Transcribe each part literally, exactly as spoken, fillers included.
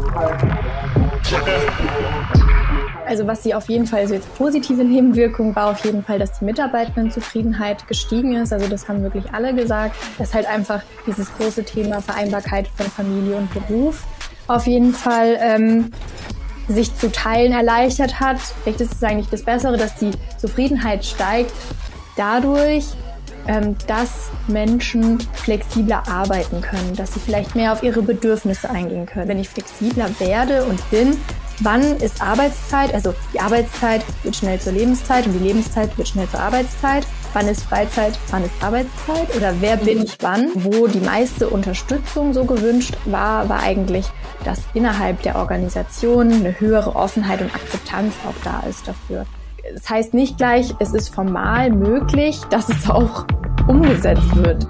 Also was sie auf jeden Fall, also jetzt positive Nebenwirkung war auf jeden Fall, dass die Mitarbeitendenzufriedenheit gestiegen ist. Also das haben wirklich alle gesagt. Dass halt einfach dieses große Thema Vereinbarkeit von Familie und Beruf auf jeden Fall ähm, sich zu Teilen erleichtert hat. Vielleicht ist es eigentlich das Bessere, dass die Zufriedenheit steigt dadurch, ähm, dass Menschen flexibler arbeiten können, dass sie vielleicht mehr auf ihre Bedürfnisse eingehen können. Wenn ich flexibler werde und bin, wann ist Arbeitszeit? Also die Arbeitszeit wird schnell zur Lebenszeit und die Lebenszeit wird schnell zur Arbeitszeit. Wann ist Freizeit? Wann ist Arbeitszeit? Oder wer bin ich wann? Wo die meiste Unterstützung so gewünscht war, war eigentlich, dass innerhalb der Organisation eine höhere Offenheit und Akzeptanz auch da ist dafür. Das heißt nicht gleich, es ist formal möglich, dass es auch umgesetzt wird.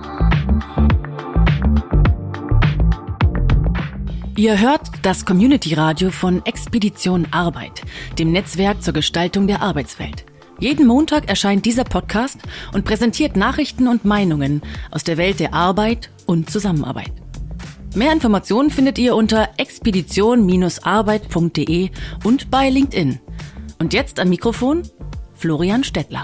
Ihr hört das Community-Radio von Expedition Arbeit, dem Netzwerk zur Gestaltung der Arbeitswelt. Jeden Montag erscheint dieser Podcast und präsentiert Nachrichten und Meinungen aus der Welt der Arbeit und Zusammenarbeit. Mehr Informationen findet ihr unter expedition Bindestrich arbeit Punkt de und bei LinkedIn. Und jetzt am Mikrofon Florian Stettler.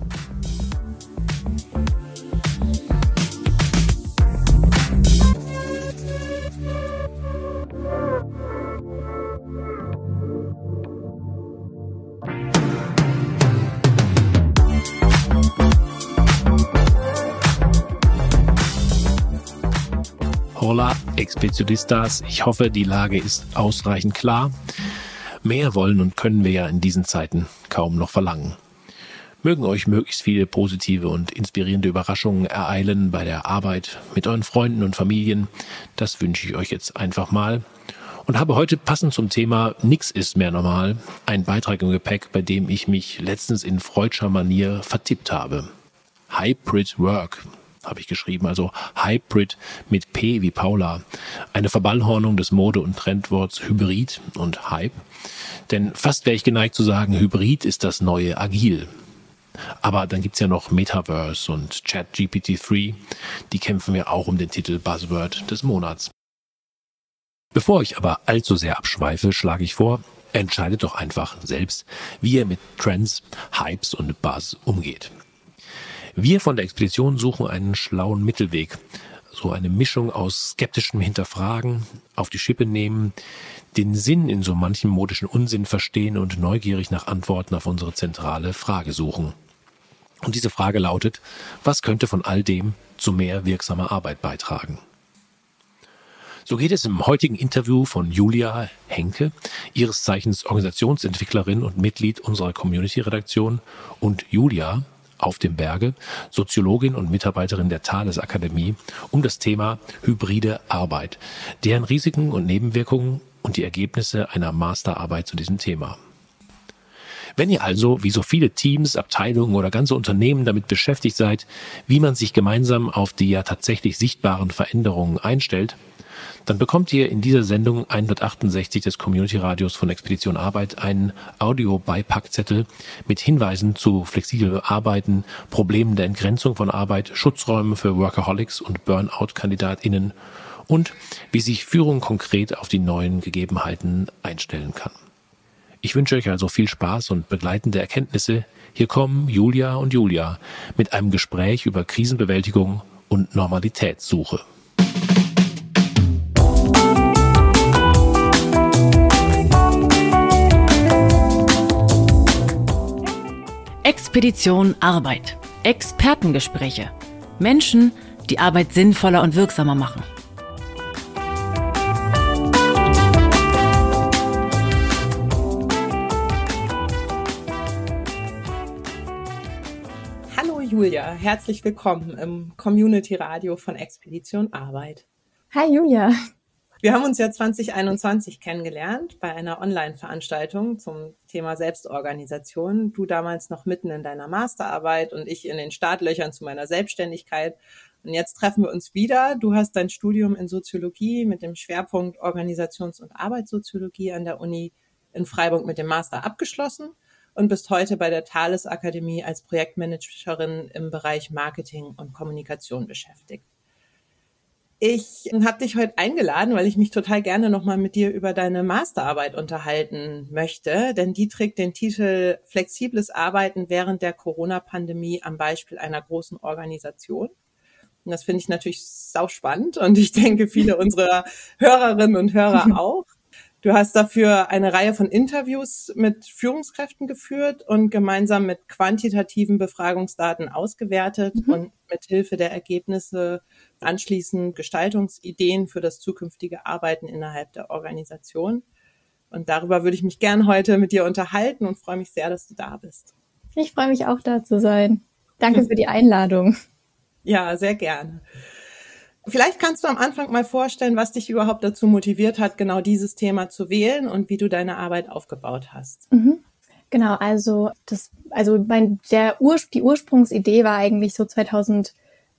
Hola, Expeditionistas. Ich hoffe, die Lage ist ausreichend klar. Mehr wollen und können wir ja in diesen Zeiten kaum noch verlangen. Mögen euch möglichst viele positive und inspirierende Überraschungen ereilen bei der Arbeit mit euren Freunden und Familien. Das wünsche ich euch jetzt einfach mal. Und habe heute passend zum Thema Nix ist mehr normal einen Beitrag im Gepäck, bei dem ich mich letztens in freudscher Manier vertippt habe. Hybrid Work habe ich geschrieben, also Hybrid mit P wie Paula. Eine Verballhornung des Mode- und Trendworts Hybrid und Hype. Denn fast wäre ich geneigt zu sagen, Hybrid ist das neue Agil. Aber dann gibt's ja noch Metaverse und Chat G P T drei. Die kämpfen ja auch um den Titel Buzzword des Monats. Bevor ich aber allzu sehr abschweife, schlage ich vor, entscheidet doch einfach selbst, wie ihr mit Trends, Hypes und Buzz umgeht. Wir von der Expedition suchen einen schlauen Mittelweg, so eine Mischung aus skeptischem Hinterfragen, auf die Schippe nehmen, den Sinn in so manchem modischen Unsinn verstehen und neugierig nach Antworten auf unsere zentrale Frage suchen. Und diese Frage lautet, was könnte von all dem zu mehr wirksamer Arbeit beitragen? So geht es im heutigen Interview von Julia Henke, ihres Zeichens Organisationsentwicklerin und Mitglied unserer Community-Redaktion, und Julia auf dem Berge, Soziologin und Mitarbeiterin der Thales Akademie, um das Thema hybride Arbeit, deren Risiken und Nebenwirkungen und die Ergebnisse einer Masterarbeit zu diesem Thema. Wenn ihr also, wie so viele Teams, Abteilungen oder ganze Unternehmen damit beschäftigt seid, wie man sich gemeinsam auf die ja tatsächlich sichtbaren Veränderungen einstellt, dann bekommt ihr in dieser Sendung hundertachtundsechzig des Community-Radios von Expedition Arbeit einen Audio-Beipackzettel mit Hinweisen zu flexiblem Arbeiten, Problemen der Entgrenzung von Arbeit, Schutzräumen für Workaholics und Burnout-KandidatInnen und wie sich Führung konkret auf die neuen Gegebenheiten einstellen kann. Ich wünsche euch also viel Spaß und begleitende Erkenntnisse. Hier kommen Julia und Julia mit einem Gespräch über Krisenbewältigung und Normalitätssuche. Expedition Arbeit. Expertengespräche. Menschen, die Arbeit sinnvoller und wirksamer machen. Hallo Julia, herzlich willkommen im Community Radio von Expedition Arbeit. Hi Julia. Wir haben uns ja zwanzig einundzwanzig kennengelernt bei einer Online-Veranstaltung zum Thema Selbstorganisation. Du damals noch mitten in deiner Masterarbeit und ich in den Startlöchern zu meiner Selbstständigkeit. Und jetzt treffen wir uns wieder. Du hast dein Studium in Soziologie mit dem Schwerpunkt Organisations- und Arbeitssoziologie an der Uni in Freiburg mit dem Master abgeschlossen und bist heute bei der Thales Akademie als Projektmanagerin im Bereich Marketing und Kommunikation beschäftigt. Ich habe dich heute eingeladen, weil ich mich total gerne nochmal mit dir über deine Masterarbeit unterhalten möchte, denn die trägt den Titel Flexibles Arbeiten während der Corona-Pandemie am Beispiel einer großen Organisation. Und das finde ich natürlich sauspannend und ich denke, viele unserer Hörerinnen und Hörer auch. Du hast dafür eine Reihe von Interviews mit Führungskräften geführt und gemeinsam mit quantitativen Befragungsdaten ausgewertet mhm. und mit Hilfe der Ergebnisse anschließend Gestaltungsideen für das zukünftige Arbeiten innerhalb der Organisation. Und darüber würde ich mich gern heute mit dir unterhalten und freue mich sehr, dass du da bist. Ich freue mich auch, da zu sein. Danke für die Einladung. Ja, sehr gerne. Vielleicht kannst du am Anfang mal vorstellen, was dich überhaupt dazu motiviert hat, genau dieses Thema zu wählen und wie du deine Arbeit aufgebaut hast. Mhm. Genau, also das, also mein, der Ur, die Ursprungsidee war eigentlich so zwanzig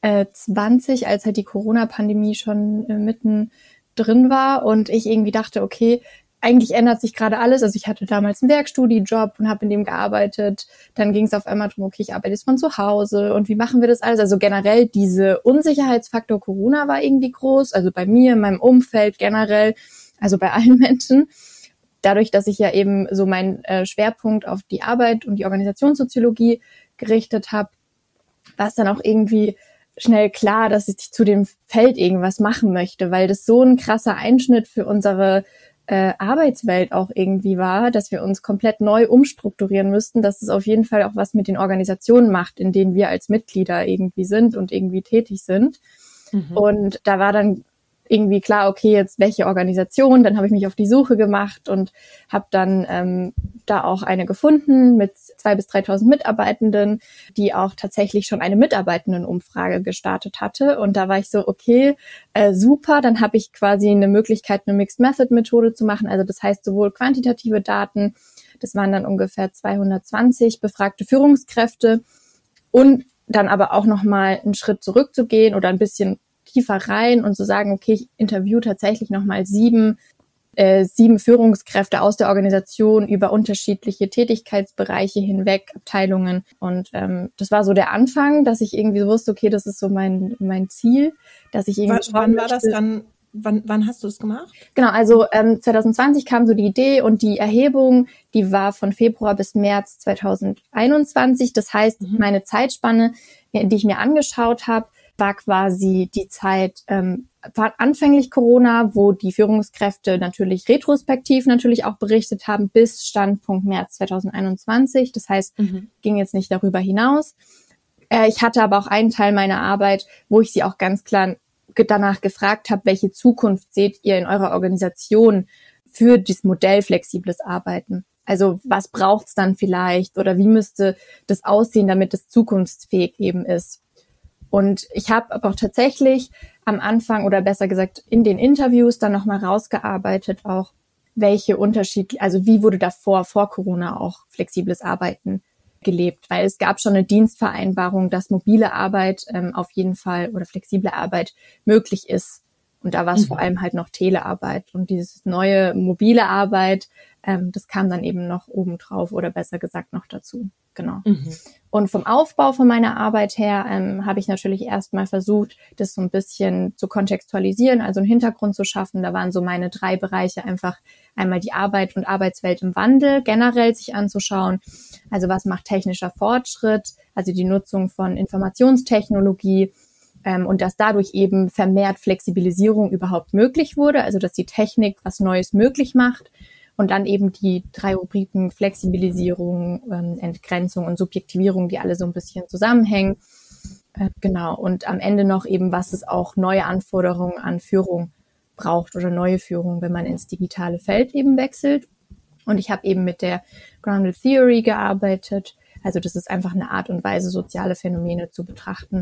zwanzig, als halt die Corona-Pandemie schon äh, mitten drin war und ich irgendwie dachte, okay, eigentlich ändert sich gerade alles. Also ich hatte damals einen Werkstudijob und habe in dem gearbeitet. Dann ging es auf einmal darum, okay, ich arbeite jetzt von zu Hause und wie machen wir das alles? Also generell diese Unsicherheitsfaktor Corona war irgendwie groß. Also bei mir, in meinem Umfeld generell, also bei allen Menschen. Dadurch, dass ich ja eben so meinen äh, Schwerpunkt auf die Arbeit und die Organisationssoziologie gerichtet habe, war es dann auch irgendwie schnell klar, dass ich zu dem Feld irgendwas machen möchte, weil das so ein krasser Einschnitt für unsere äh, Arbeitswelt auch irgendwie war, dass wir uns komplett neu umstrukturieren müssten, dass es auf jeden Fall auch was mit den Organisationen macht, in denen wir als Mitglieder irgendwie sind und irgendwie tätig sind. Mhm. Und da war dann irgendwie klar, okay, jetzt welche Organisation, dann habe ich mich auf die Suche gemacht und habe dann ähm, da auch eine gefunden mit zweitausend bis dreitausend Mitarbeitenden, die auch tatsächlich schon eine Mitarbeitendenumfrage gestartet hatte und da war ich so, okay, äh, super, dann habe ich quasi eine Möglichkeit, eine Mixed Method Methode zu machen, also das heißt sowohl quantitative Daten, das waren dann ungefähr zweihundertzwanzig befragte Führungskräfte und dann aber auch nochmal einen Schritt zurückzugehen oder ein bisschen tiefer rein und zu sagen, okay, ich interview tatsächlich nochmal sieben, äh, sieben Führungskräfte aus der Organisation über unterschiedliche Tätigkeitsbereiche hinweg, Abteilungen. Und ähm, das war so der Anfang, dass ich irgendwie wusste, okay, das ist so mein mein Ziel, dass ich irgendwie. Wann, wann war das dann? Wann, wann hast du es gemacht? Genau, also ähm, zwanzig zwanzig kam so die Idee und die Erhebung, die war von Februar bis März zwanzig einundzwanzig. Das heißt, mhm. meine Zeitspanne, die ich mir angeschaut habe, war quasi die Zeit, ähm, war anfänglich Corona, wo die Führungskräfte natürlich retrospektiv natürlich auch berichtet haben, bis Standpunkt März zwanzig einundzwanzig. Das heißt, mhm. ging jetzt nicht darüber hinaus. Äh, ich hatte aber auch einen Teil meiner Arbeit, wo ich sie auch ganz klar danach gefragt habe, welche Zukunft seht ihr in eurer Organisation für dieses Modell flexibles Arbeiten? Also was braucht's dann vielleicht oder wie müsste das aussehen, damit es zukunftsfähig eben ist? Und ich habe aber auch tatsächlich am Anfang oder besser gesagt in den Interviews dann nochmal rausgearbeitet auch, welche Unterschied, also wie wurde davor, vor Corona auch flexibles Arbeiten gelebt, weil es gab schon eine Dienstvereinbarung, dass mobile Arbeit ähm, auf jeden Fall oder flexible Arbeit möglich ist. Und da war es mhm. vor allem halt noch Telearbeit und dieses neue mobile Arbeit, ähm, das kam dann eben noch obendrauf oder besser gesagt noch dazu. Genau. Mhm. Und vom Aufbau von meiner Arbeit her ähm, habe ich natürlich erstmal versucht, das so ein bisschen zu kontextualisieren, also einen Hintergrund zu schaffen. Da waren so meine drei Bereiche einfach einmal die Arbeit und Arbeitswelt im Wandel generell sich anzuschauen. Also was macht technischer Fortschritt, also die Nutzung von Informationstechnologie, ähm, und dass dadurch eben vermehrt Flexibilisierung überhaupt möglich wurde, also dass die Technik was Neues möglich macht. Und dann eben die drei Rubriken Flexibilisierung, ähm, Entgrenzung und Subjektivierung, die alle so ein bisschen zusammenhängen. Äh, genau. Und am Ende noch eben, was es auch neue Anforderungen an Führung braucht oder neue Führung, wenn man ins digitale Feld eben wechselt. Und ich habe eben mit der Grounded Theory gearbeitet. Also das ist einfach eine Art und Weise, soziale Phänomene zu betrachten.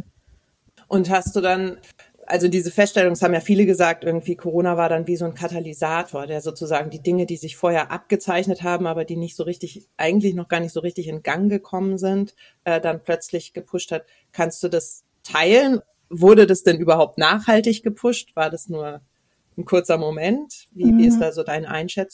Und hast du dann... Also diese Feststellung, das haben ja viele gesagt, irgendwie Corona war dann wie so ein Katalysator, der sozusagen die Dinge, die sich vorher abgezeichnet haben, aber die nicht so richtig, eigentlich noch gar nicht so richtig in Gang gekommen sind, äh, dann plötzlich gepusht hat. Kannst du das teilen? Wurde das denn überhaupt nachhaltig gepusht? War das nur ein kurzer Moment? Wie, mhm. wie ist da so deine Einschätzung?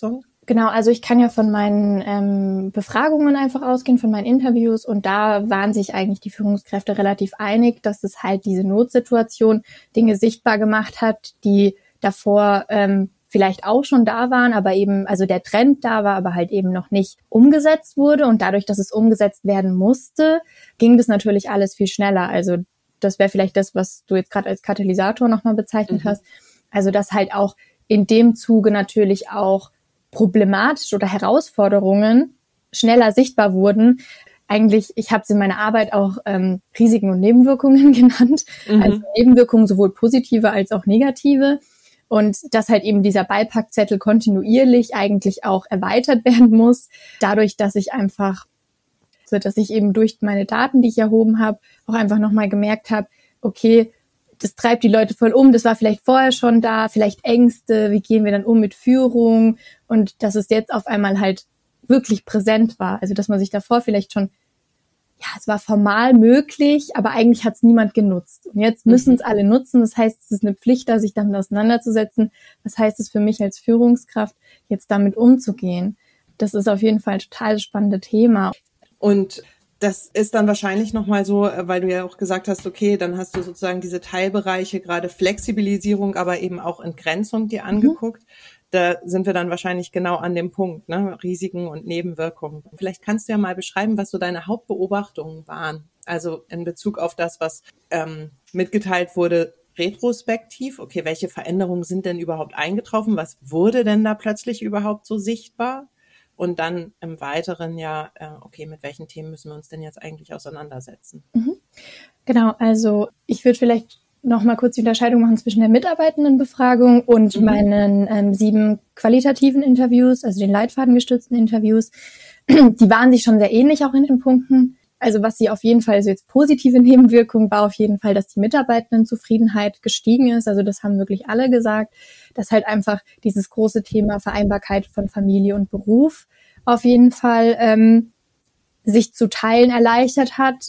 Genau, also ich kann ja von meinen ähm, Befragungen einfach ausgehen, von meinen Interviews, und da waren sich eigentlich die Führungskräfte relativ einig, dass es halt diese Notsituation Dinge sichtbar gemacht hat, die davor ähm, vielleicht auch schon da waren, aber eben, also der Trend da war, aber halt eben noch nicht umgesetzt wurde, und dadurch, dass es umgesetzt werden musste, ging das natürlich alles viel schneller. Also das wäre vielleicht das, was du jetzt gerade als Katalysator nochmal bezeichnet mhm. hast. Also dass halt auch in dem Zuge natürlich auch problematisch oder Herausforderungen schneller sichtbar wurden. Eigentlich, ich habe es in meiner Arbeit auch ähm, Risiken und Nebenwirkungen genannt. Mhm. Also Nebenwirkungen sowohl positive als auch negative. Und dass halt eben dieser Beipackzettel kontinuierlich eigentlich auch erweitert werden muss, dadurch, dass ich einfach, so dass ich eben durch meine Daten, die ich erhoben habe, auch einfach nochmal gemerkt habe, okay, das treibt die Leute voll um, das war vielleicht vorher schon da, vielleicht Ängste, wie gehen wir dann um mit Führung, und dass es jetzt auf einmal halt wirklich präsent war. Also dass man sich davor vielleicht schon, ja, es war formal möglich, aber eigentlich hat es niemand genutzt. Und jetzt müssen es alle nutzen, das heißt, es ist eine Pflicht, da sich damit auseinanderzusetzen. Was heißt es für mich als Führungskraft, jetzt damit umzugehen? Das ist auf jeden Fall ein total spannendes Thema. Und das ist dann wahrscheinlich nochmal so, weil du ja auch gesagt hast, okay, dann hast du sozusagen diese Teilbereiche, gerade Flexibilisierung, aber eben auch Entgrenzung dir angeguckt. Mhm. Da sind wir dann wahrscheinlich genau an dem Punkt, ne? Risiken und Nebenwirkungen. Vielleicht kannst du ja mal beschreiben, was so deine Hauptbeobachtungen waren. Also in Bezug auf das, was ähm, mitgeteilt wurde, retrospektiv. Okay, welche Veränderungen sind denn überhaupt eingetroffen? Was wurde denn da plötzlich überhaupt so sichtbar? Und dann im Weiteren ja, äh, okay, mit welchen Themen müssen wir uns denn jetzt eigentlich auseinandersetzen? Mhm. Genau, also ich würde vielleicht noch mal kurz die Unterscheidung machen zwischen der Mitarbeitendenbefragung und mhm. meinen ähm, sieben qualitativen Interviews, also den leitfadengestützten Interviews. Die waren sich schon sehr ähnlich auch in den Punkten. Also was sie auf jeden Fall, also jetzt positive Nebenwirkung war auf jeden Fall, dass die Mitarbeitendenzufriedenheit gestiegen ist. Also das haben wirklich alle gesagt, dass halt einfach dieses große Thema Vereinbarkeit von Familie und Beruf auf jeden Fall ähm, sich zu teilen erleichtert hat.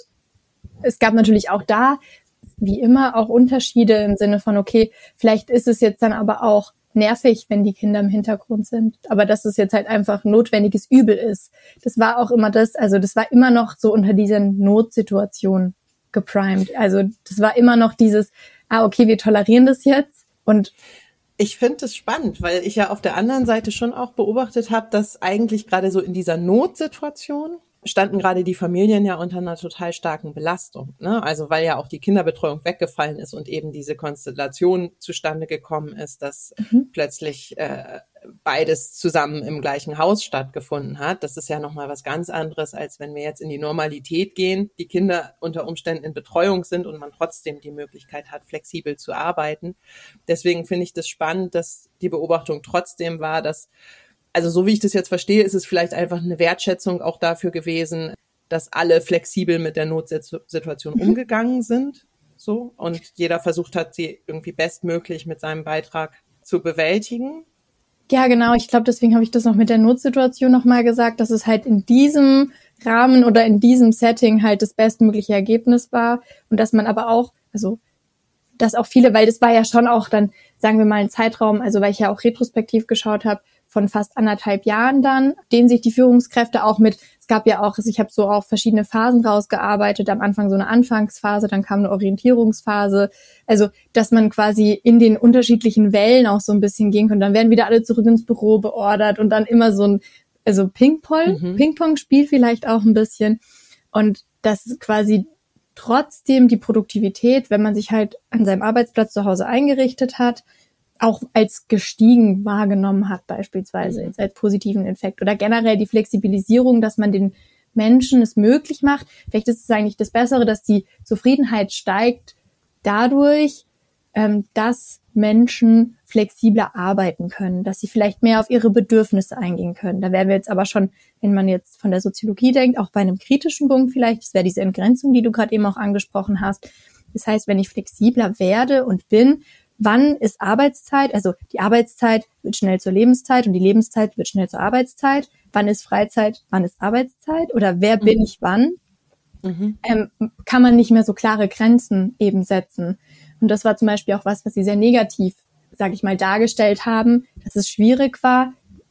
Es gab natürlich auch da, wie immer, auch Unterschiede im Sinne von, okay, vielleicht ist es jetzt dann aber auch nervig, wenn die Kinder im Hintergrund sind. Aber dass es jetzt halt einfach ein notwendiges Übel ist. Das war auch immer das, also das war immer noch so unter dieser Notsituation geprimed. Also das war immer noch dieses, ah, okay, wir tolerieren das jetzt. Und ich finde es spannend, weil ich ja auf der anderen Seite schon auch beobachtet habe, dass eigentlich gerade so in dieser Notsituation standen gerade die Familien ja unter einer total starken Belastung, ne? Also weil ja auch die Kinderbetreuung weggefallen ist und eben diese Konstellation zustande gekommen ist, dass mhm. plötzlich äh, beides zusammen im gleichen Haus stattgefunden hat. Das ist ja nochmal was ganz anderes, als wenn wir jetzt in die Normalität gehen, die Kinder unter Umständen in Betreuung sind und man trotzdem die Möglichkeit hat, flexibel zu arbeiten. Deswegen finde ich das spannend, dass die Beobachtung trotzdem war, dass, also so wie ich das jetzt verstehe, ist es vielleicht einfach eine Wertschätzung auch dafür gewesen, dass alle flexibel mit der Notsituation mhm. umgegangen sind, so, und jeder versucht hat, sie irgendwie bestmöglich mit seinem Beitrag zu bewältigen. Ja, genau. Ich glaube, deswegen habe ich das noch mit der Notsituation nochmal gesagt, dass es halt in diesem Rahmen oder in diesem Setting halt das bestmögliche Ergebnis war und dass man aber auch, also dass auch viele, weil das war ja schon auch dann, sagen wir mal, ein Zeitraum, also weil ich ja auch retrospektiv geschaut habe, von fast anderthalb Jahren dann, denen sich die Führungskräfte auch mit, es gab ja auch, also ich habe so auch verschiedene Phasen rausgearbeitet, am Anfang so eine Anfangsphase, dann kam eine Orientierungsphase, also dass man quasi in den unterschiedlichen Wellen auch so ein bisschen gehen konnte, dann werden wieder alle zurück ins Büro beordert und dann immer so ein, also Ping-Pong, mhm. Ping-Pong-Spiel vielleicht auch ein bisschen, und das quasi trotzdem die Produktivität, wenn man sich halt an seinem Arbeitsplatz zu Hause eingerichtet hat, auch als gestiegen wahrgenommen hat, beispielsweise jetzt als positiven Effekt, oder generell die Flexibilisierung, dass man den Menschen es möglich macht. Vielleicht ist es eigentlich das Bessere, dass die Zufriedenheit steigt dadurch, ähm, dass Menschen flexibler arbeiten können, dass sie vielleicht mehr auf ihre Bedürfnisse eingehen können. Da wären wir jetzt aber schon, wenn man jetzt von der Soziologie denkt, auch bei einem kritischen Punkt vielleicht, das wäre diese Entgrenzung, die du gerade eben auch angesprochen hast. Das heißt, wenn ich flexibler werde und bin, wann ist Arbeitszeit? Also die Arbeitszeit wird schnell zur Lebenszeit und die Lebenszeit wird schnell zur Arbeitszeit. Wann ist Freizeit? Wann ist Arbeitszeit? Oder wer bin mhm. ich wann? Mhm. Ähm, kann man nicht mehr so klare Grenzen eben setzen. Und das war zum Beispiel auch was, was sie sehr negativ, sage ich mal, dargestellt haben, dass es schwierig war,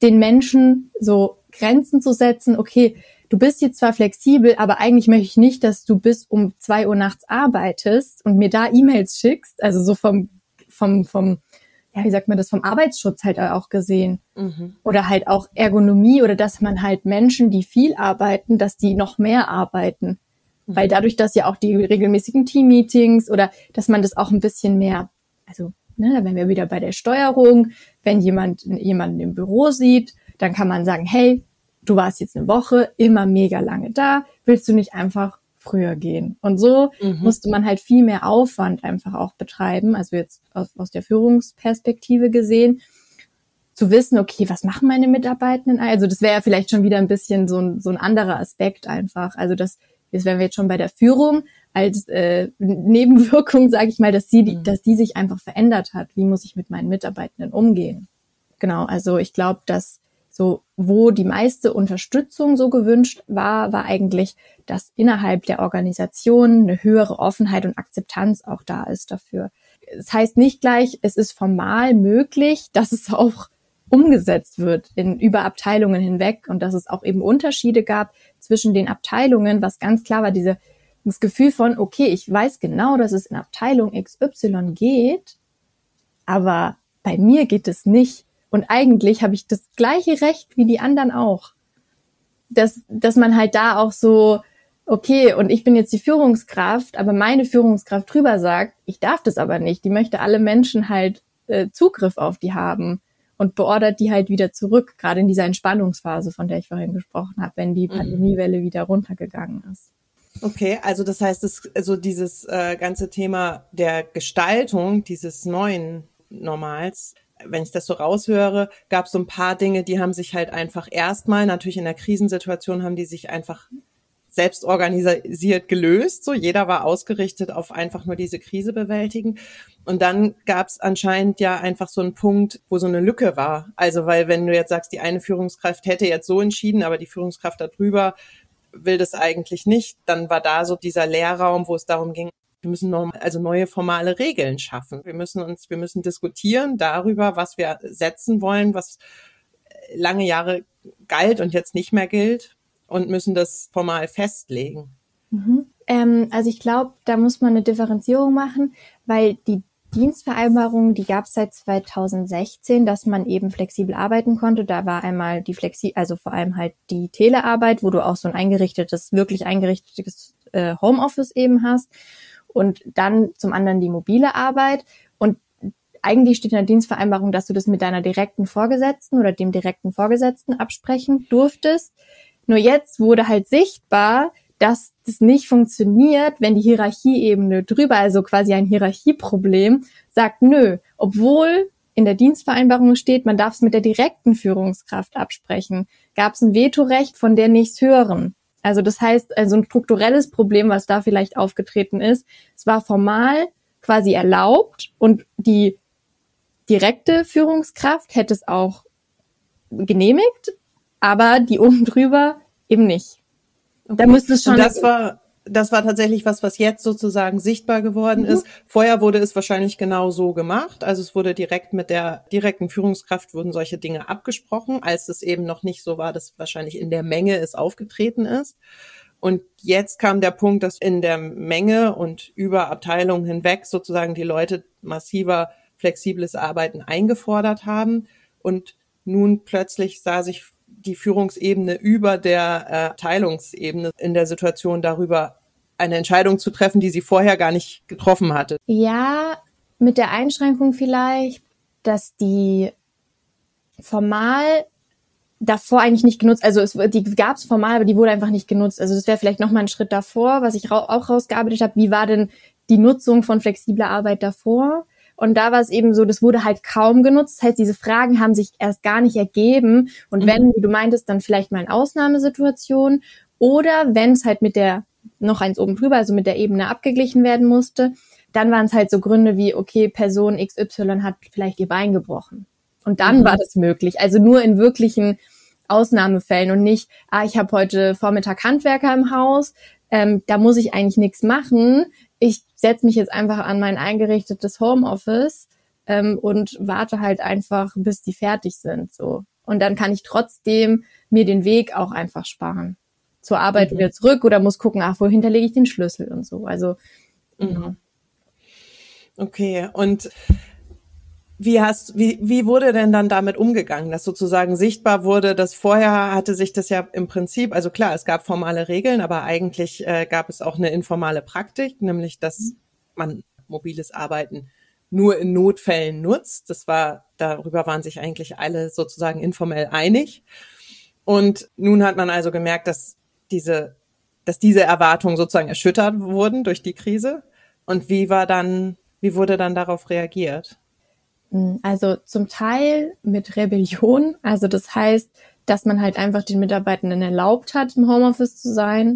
den Menschen so Grenzen zu setzen, okay, du bist jetzt zwar flexibel, aber eigentlich möchte ich nicht, dass du bis um zwei Uhr nachts arbeitest und mir da E-Mails schickst, also so vom, vom, vom, ja, wie sagt man das, vom Arbeitsschutz halt auch gesehen. Mhm. Oder halt auch Ergonomie oder dass man halt Menschen, die viel arbeiten, dass die noch mehr arbeiten. Mhm. Weil dadurch, dass ja auch die regelmäßigen Team-Meetings oder dass man das auch ein bisschen mehr, also, ne, da wären wir wieder bei der Steuerung, wenn jemand jemanden im Büro sieht, dann kann man sagen, hey, du warst jetzt eine Woche immer mega lange da, willst du nicht einfach früher gehen? Und so mhm. musste man halt viel mehr Aufwand einfach auch betreiben, also jetzt aus, aus der Führungsperspektive gesehen, zu wissen, okay, was machen meine Mitarbeitenden? Also das wäre ja vielleicht schon wieder ein bisschen so ein, so ein anderer Aspekt einfach. Also das, das wären wir jetzt schon bei der Führung als äh, Nebenwirkung, sage ich mal, dass sie, mhm. dass die sich einfach verändert hat. Wie muss ich mit meinen Mitarbeitenden umgehen? Genau, also ich glaube, dass so, wo die meiste Unterstützung so gewünscht war, war eigentlich, dass innerhalb der Organisation eine höhere Offenheit und Akzeptanz auch da ist dafür. Das heißt nicht gleich, es ist formal möglich, dass es auch umgesetzt wird in über Abteilungen hinweg und dass es auch eben Unterschiede gab zwischen den Abteilungen, was ganz klar war, diese, das Gefühl von, okay, ich weiß genau, dass es in Abteilung X Y geht, aber bei mir geht es nicht. Und eigentlich habe ich das gleiche Recht wie die anderen auch. Dass, dass man halt da auch so, okay, und ich bin jetzt die Führungskraft, aber meine Führungskraft drüber sagt, ich darf das aber nicht. Die möchte alle Menschen halt äh, Zugriff auf die haben und beordert die halt wieder zurück, gerade in dieser Entspannungsphase, von der ich vorhin gesprochen habe, wenn die Pandemiewelle wieder runtergegangen ist. Okay, also das heißt, es, also dieses äh, ganze Thema der Gestaltung dieses neuen Normals, wenn ich das so raushöre, gab es so ein paar Dinge, die haben sich halt einfach erstmal, natürlich in der Krisensituation haben die sich einfach selbst organisiert gelöst. So, jeder war ausgerichtet auf einfach nur diese Krise bewältigen. Und dann gab es anscheinend ja einfach so einen Punkt, wo so eine Lücke war. Also, weil wenn du jetzt sagst, die eine Führungskraft hätte jetzt so entschieden, aber die Führungskraft darüber will das eigentlich nicht, dann war da so dieser Leerraum, wo es darum ging, wir müssen noch, also neue formale Regeln schaffen. Wir müssen uns, wir müssen diskutieren darüber, was wir setzen wollen, was lange Jahre galt und jetzt nicht mehr gilt, und müssen das formal festlegen. Mhm. Ähm, also ich glaube, da muss man eine Differenzierung machen, weil die Dienstvereinbarung, die gab es seit zweitausendsechzehn, dass man eben flexibel arbeiten konnte. Da war einmal die Flexi, also vor allem halt die Telearbeit, wo du auch so ein eingerichtetes, wirklich eingerichtetes äh, Homeoffice eben hast. Und dann zum anderen die mobile Arbeit. Und eigentlich steht in der Dienstvereinbarung, dass du das mit deiner direkten Vorgesetzten oder dem direkten Vorgesetzten absprechen durftest. Nur jetzt wurde halt sichtbar, dass das nicht funktioniert, wenn die Hierarchieebene drüber, also quasi ein Hierarchieproblem, sagt, nö, obwohl in der Dienstvereinbarung steht, man darf es mit der direkten Führungskraft absprechen, gab es ein Vetorecht von der nächsthöheren. Also das heißt, also ein strukturelles Problem, was da vielleicht aufgetreten ist, es war formal quasi erlaubt und die direkte Führungskraft hätte es auch genehmigt, aber die oben drüber eben nicht. Okay. Da müsste es schon. Und das war, das war tatsächlich was, was jetzt sozusagen sichtbar geworden mhm. ist. Vorher wurde es wahrscheinlich genau so gemacht. Also es wurde direkt mit der direkten Führungskraft wurden solche Dinge abgesprochen, als es eben noch nicht so war, dass wahrscheinlich in der Menge es aufgetreten ist. Und jetzt kam der Punkt, dass in der Menge und über Abteilungen hinweg sozusagen die Leute massiver flexibles Arbeiten eingefordert haben. Und nun plötzlich sah sich die Führungsebene über der äh, Abteilungsebene in der Situation darüber, eine Entscheidung zu treffen, die sie vorher gar nicht getroffen hatte. Ja, mit der Einschränkung vielleicht, dass die formal davor eigentlich nicht genutzt, also es, die gab es formal, aber die wurde einfach nicht genutzt. Also das wäre vielleicht nochmal ein Schritt davor, was ich ra- auch rausgearbeitet habe. Wie war denn die Nutzung von flexibler Arbeit davor? Und da war es eben so, das wurde halt kaum genutzt. Das heißt, diese Fragen haben sich erst gar nicht ergeben. Und wenn, wie du meintest, dann vielleicht mal in Ausnahmesituationen oder wenn es halt mit der, noch eins oben drüber, also mit der Ebene abgeglichen werden musste, dann waren es halt so Gründe wie, okay, Person X Y hat vielleicht ihr Bein gebrochen. Und dann mhm. war das möglich. Also nur in wirklichen Ausnahmefällen und nicht, ah, ich habe heute Vormittag Handwerker im Haus, ähm, da muss ich eigentlich nichts machen. Ich setze mich jetzt einfach an mein eingerichtetes Homeoffice ähm, und warte halt einfach, bis die fertig sind. So, Und dann kann ich trotzdem mir den Weg auch einfach sparen. Zur Arbeit Mhm. wieder zurück oder muss gucken, ach, wo hinterlege ich den Schlüssel und so. Also, Mhm. Okay, und wie hast, wie, wie wurde denn dann damit umgegangen, dass sozusagen sichtbar wurde, dass vorher hatte sich das ja im Prinzip, also klar, es gab formale Regeln, aber eigentlich äh, gab es auch eine informale Praktik, nämlich, dass man mobiles Arbeiten nur in Notfällen nutzt. Das war, darüber waren sich eigentlich alle sozusagen informell einig. Und nun hat man also gemerkt, dass diese, dass diese Erwartungen sozusagen erschüttert wurden durch die Krise. Und wie war dann, wie wurde dann darauf reagiert? Also zum Teil mit Rebellion. Also das heißt, dass man halt einfach den Mitarbeitenden erlaubt hat, im Homeoffice zu sein.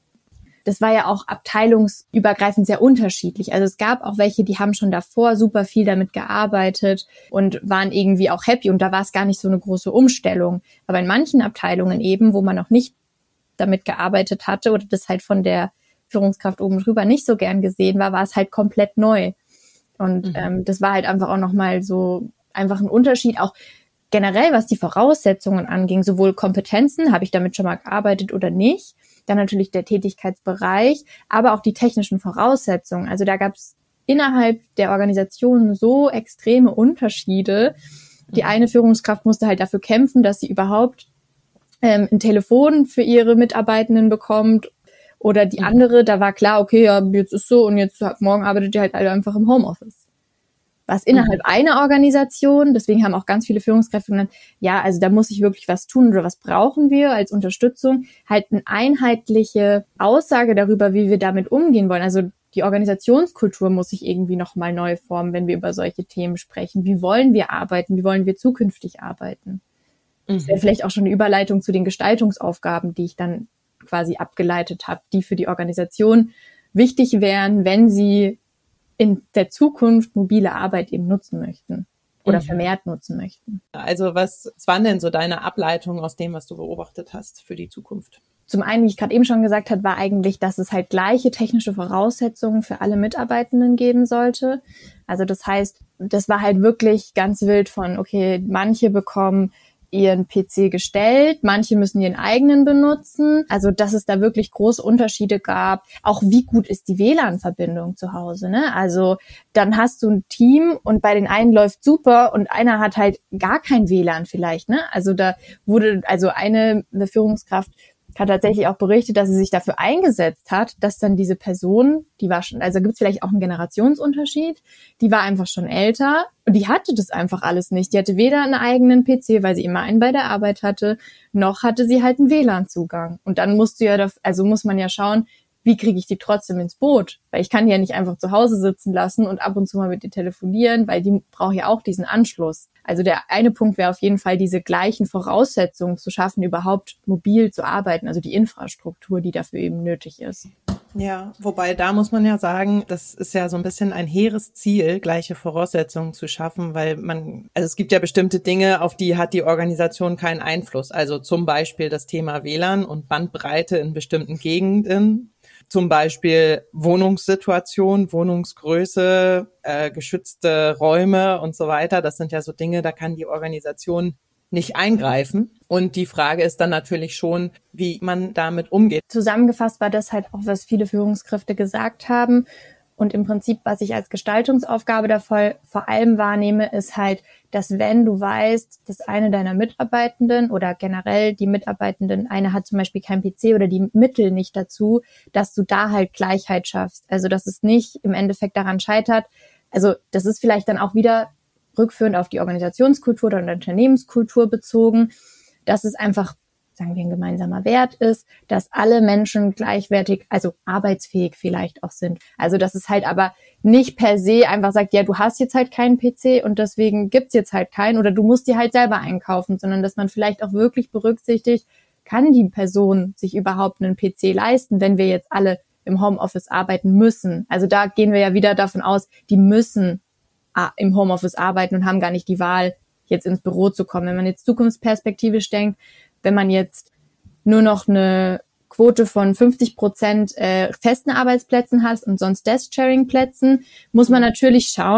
Das war ja auch abteilungsübergreifend sehr unterschiedlich. Also es gab auch welche, die haben schon davor super viel damit gearbeitet und waren irgendwie auch happy. Und da war es gar nicht so eine große Umstellung. Aber in manchen Abteilungen eben, wo man noch nicht damit gearbeitet hatte oder das halt von der Führungskraft oben drüber nicht so gern gesehen war, war es halt komplett neu. Und mhm. ähm, das war halt einfach auch nochmal so einfach ein Unterschied, auch generell, was die Voraussetzungen anging, sowohl Kompetenzen, habe ich damit schon mal gearbeitet oder nicht, dann natürlich der Tätigkeitsbereich, aber auch die technischen Voraussetzungen. Also da gab es innerhalb der Organisation so extreme Unterschiede. Die mhm. eine Führungskraft musste halt dafür kämpfen, dass sie überhaupt ähm, ein Telefon für ihre Mitarbeitenden bekommt. Oder die andere, da war klar, okay, ja, jetzt ist so und jetzt morgen arbeitet ihr halt alle einfach im Homeoffice. Was innerhalb mhm. einer Organisation, deswegen haben auch ganz viele Führungskräfte genannt, ja, also da muss ich wirklich was tun oder was brauchen wir als Unterstützung, halt eine einheitliche Aussage darüber, wie wir damit umgehen wollen. Also die Organisationskultur muss sich irgendwie nochmal neu formen, wenn wir über solche Themen sprechen. Wie wollen wir arbeiten? Wie wollen wir zukünftig arbeiten? Mhm. Das wäre vielleicht auch schon eine Überleitung zu den Gestaltungsaufgaben, die ich dann quasi abgeleitet habe, die für die Organisation wichtig wären, wenn sie in der Zukunft mobile Arbeit eben nutzen möchten oder mhm. vermehrt nutzen möchten. Also was, was waren denn so deine Ableitungen aus dem, was du beobachtet hast für die Zukunft? Zum einen, wie ich gerade eben schon gesagt habe, war eigentlich, dass es halt gleiche technische Voraussetzungen für alle Mitarbeitenden geben sollte. Also das heißt, das war halt wirklich ganz wild von, okay, manche bekommen ihren P C gestellt, manche müssen ihren eigenen benutzen. Also, dass es da wirklich große Unterschiede gab. Auch wie gut ist die W L A N-Verbindung zu Hause, ne? Also, dann hast du ein Team und bei den einen läuft super und einer hat halt gar kein W L A N vielleicht, ne? Also, da wurde, also eine, eine Führungskraft hat tatsächlich auch berichtet, dass sie sich dafür eingesetzt hat, dass dann diese Person, die war schon, also gibt es vielleicht auch einen Generationsunterschied, die war einfach schon älter und die hatte das einfach alles nicht. Die hatte weder einen eigenen P C, weil sie immer einen bei der Arbeit hatte, noch hatte sie halt einen W L A N-Zugang. Und dann musst du ja, also muss man ja schauen, wie kriege ich die trotzdem ins Boot? Weil ich kann die ja nicht einfach zu Hause sitzen lassen und ab und zu mal mit ihr telefonieren, weil die braucht ja auch diesen Anschluss. Also der eine Punkt wäre auf jeden Fall, diese gleichen Voraussetzungen zu schaffen, überhaupt mobil zu arbeiten, also die Infrastruktur, die dafür eben nötig ist. Ja, wobei da muss man ja sagen, das ist ja so ein bisschen ein hehres Ziel, gleiche Voraussetzungen zu schaffen, weil man, also es gibt ja bestimmte Dinge, auf die hat die Organisation keinen Einfluss. Also zum Beispiel das Thema W L A N und Bandbreite in bestimmten Gegenden. Zum Beispiel Wohnungssituation, Wohnungsgröße, äh, geschützte Räume und so weiter. Das sind ja so Dinge, da kann die Organisation nicht eingreifen. Und die Frage ist dann natürlich schon, wie man damit umgeht. Zusammengefasst war das halt auch, was viele Führungskräfte gesagt haben. Und im Prinzip, was ich als Gestaltungsaufgabe da voll, vor allem wahrnehme, ist halt, dass wenn du weißt, dass eine deiner Mitarbeitenden oder generell die Mitarbeitenden, eine hat zum Beispiel kein P C oder die Mittel nicht dazu, dass du da halt Gleichheit schaffst. Also, dass es nicht im Endeffekt daran scheitert. Also, das ist vielleicht dann auch wieder rückführend auf die Organisationskultur oder Unternehmenskultur bezogen, dass es einfach, sagen wir, ein gemeinsamer Wert ist, dass alle Menschen gleichwertig, also arbeitsfähig vielleicht auch sind. Also dass es halt aber nicht per se einfach sagt, ja, du hast jetzt halt keinen P C und deswegen gibt's jetzt halt keinen oder du musst dir halt selber einkaufen, sondern dass man vielleicht auch wirklich berücksichtigt, kann die Person sich überhaupt einen P C leisten, wenn wir jetzt alle im Homeoffice arbeiten müssen. Also da gehen wir ja wieder davon aus, die müssen im Homeoffice arbeiten und haben gar nicht die Wahl, jetzt ins Büro zu kommen. Wenn man jetzt zukunftsperspektivisch denkt, wenn man jetzt nur noch eine Quote von fünfzig Prozent äh, festen Arbeitsplätzen hat und sonst Desk-Sharing-Plätzen, muss man natürlich schauen,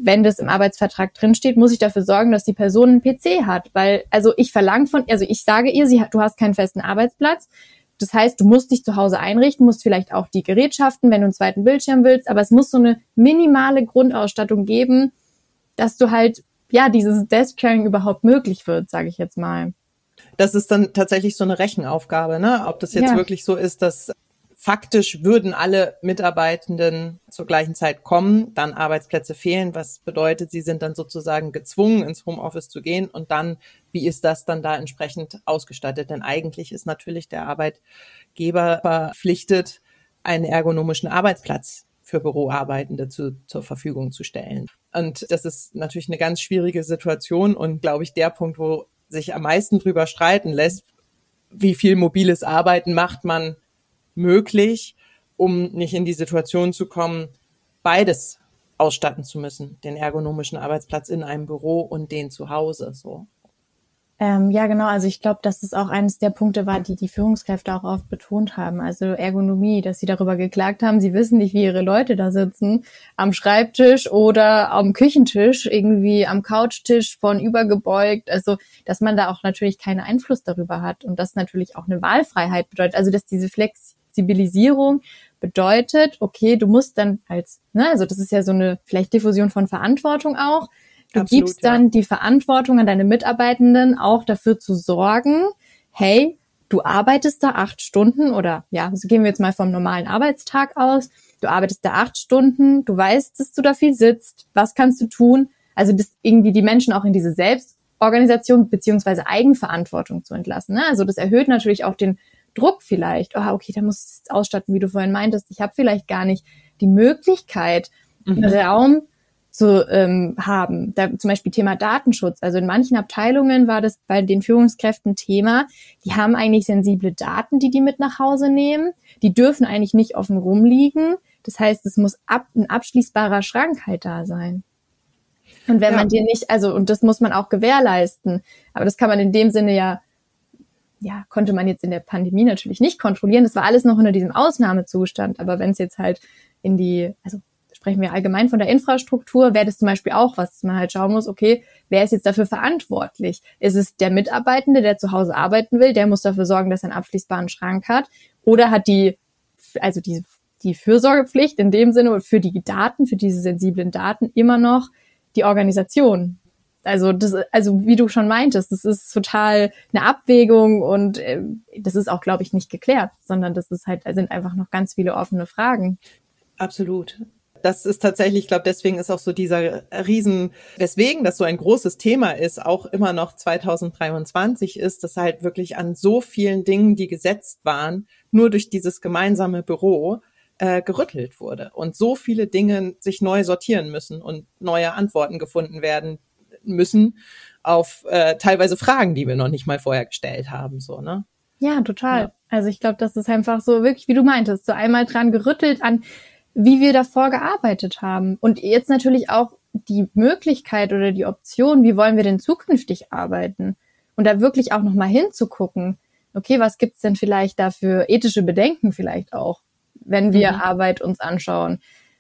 wenn das im Arbeitsvertrag drinsteht, muss ich dafür sorgen, dass die Person einen P C hat. Weil, also ich verlange von, also ich sage ihr, sie hat, du hast keinen festen Arbeitsplatz. Das heißt, du musst dich zu Hause einrichten, musst vielleicht auch die Gerätschaften, wenn du einen zweiten Bildschirm willst. Aber es muss so eine minimale Grundausstattung geben, dass du halt, ja, dieses Desk-Sharing überhaupt möglich wird, sage ich jetzt mal. Das ist dann tatsächlich so eine Rechenaufgabe, ne? Ob das jetzt Ja. wirklich so ist, dass faktisch würden alle Mitarbeitenden zur gleichen Zeit kommen, dann Arbeitsplätze fehlen, was bedeutet, sie sind dann sozusagen gezwungen, ins Homeoffice zu gehen und dann, wie ist das dann da entsprechend ausgestattet? Denn eigentlich ist natürlich der Arbeitgeber verpflichtet, einen ergonomischen Arbeitsplatz für Büroarbeitende zu, zur Verfügung zu stellen. Und das ist natürlich eine ganz schwierige Situation und, glaube ich, der Punkt, wo sich am meisten drüber streiten lässt, wie viel mobiles Arbeiten macht man möglich, um nicht in die Situation zu kommen, beides ausstatten zu müssen, den ergonomischen Arbeitsplatz in einem Büro und den zu Hause, so. Ähm, ja, genau. Also ich glaube, dass es auch eines der Punkte war, die die Führungskräfte auch oft betont haben. Also Ergonomie, dass sie darüber geklagt haben, sie wissen nicht, wie ihre Leute da sitzen, am Schreibtisch oder am Küchentisch, irgendwie am Couchtisch vornübergebeugt. Also, dass man da auch natürlich keinen Einfluss darüber hat und das natürlich auch eine Wahlfreiheit bedeutet. Also, dass diese Flexibilisierung bedeutet, okay, du musst dann als, ne, also das ist ja so eine vielleicht Diffusion von Verantwortung auch. Du Absolut, gibst dann ja. die Verantwortung an deine Mitarbeitenden, auch dafür zu sorgen, hey, du arbeitest da acht Stunden oder ja, so gehen wir jetzt mal vom normalen Arbeitstag aus, du arbeitest da acht Stunden, du weißt, dass du da viel sitzt, was kannst du tun? Also das irgendwie die Menschen auch in diese Selbstorganisation beziehungsweise Eigenverantwortung zu entlassen. Ne? Also das erhöht natürlich auch den Druck vielleicht. Oh, okay, da muss ich jetzt ausstatten, wie du vorhin meintest. Ich habe vielleicht gar nicht die Möglichkeit, mhm. einen Raum zu ähm, haben. Da, zum Beispiel Thema Datenschutz. Also in manchen Abteilungen war das bei den Führungskräften Thema. Die haben eigentlich sensible Daten, die die mit nach Hause nehmen. Die dürfen eigentlich nicht offen rumliegen. Das heißt, es muss ab, ein abschließbarer Schrank halt da sein. Und wenn ja. man dir nicht, also, und das muss man auch gewährleisten. Aber das kann man in dem Sinne ja, ja, konnte man jetzt in der Pandemie natürlich nicht kontrollieren. Das war alles noch unter diesem Ausnahmezustand. Aber wenn es jetzt halt in die, also sprechen wir allgemein von der Infrastruktur, wäre das zum Beispiel auch was, dass man halt schauen muss, okay, wer ist jetzt dafür verantwortlich? Ist es der Mitarbeitende, der zu Hause arbeiten will, der muss dafür sorgen, dass er einen abschließbaren Schrank hat? Oder hat die, also die, die Fürsorgepflicht in dem Sinne für die Daten, für diese sensiblen Daten immer noch die Organisation? Also das, also wie du schon meintest, das ist total eine Abwägung und äh, das ist auch, glaube ich, nicht geklärt, sondern das ist halt, sind einfach noch ganz viele offene Fragen. Absolut. Das ist tatsächlich, ich glaube, deswegen ist auch so dieser Riesen, weswegen das so ein großes Thema ist, auch immer noch zwanzig dreiundzwanzig ist, dass halt wirklich an so vielen Dingen, die gesetzt waren, nur durch dieses gemeinsame Büro äh, gerüttelt wurde und so viele Dinge sich neu sortieren müssen und neue Antworten gefunden werden müssen auf äh, teilweise Fragen, die wir noch nicht mal vorher gestellt haben, so, ne? Ja, total. Ja. Also ich glaube, das ist einfach so wirklich, wie du meintest, so einmal dran gerüttelt an, wie wir davor gearbeitet haben. Und jetzt natürlich auch die Möglichkeit oder die Option, wie wollen wir denn zukünftig arbeiten? Und da wirklich auch nochmal hinzugucken, okay, was gibt's denn vielleicht da für ethische Bedenken vielleicht auch, wenn wir mhm. Arbeit uns anschauen?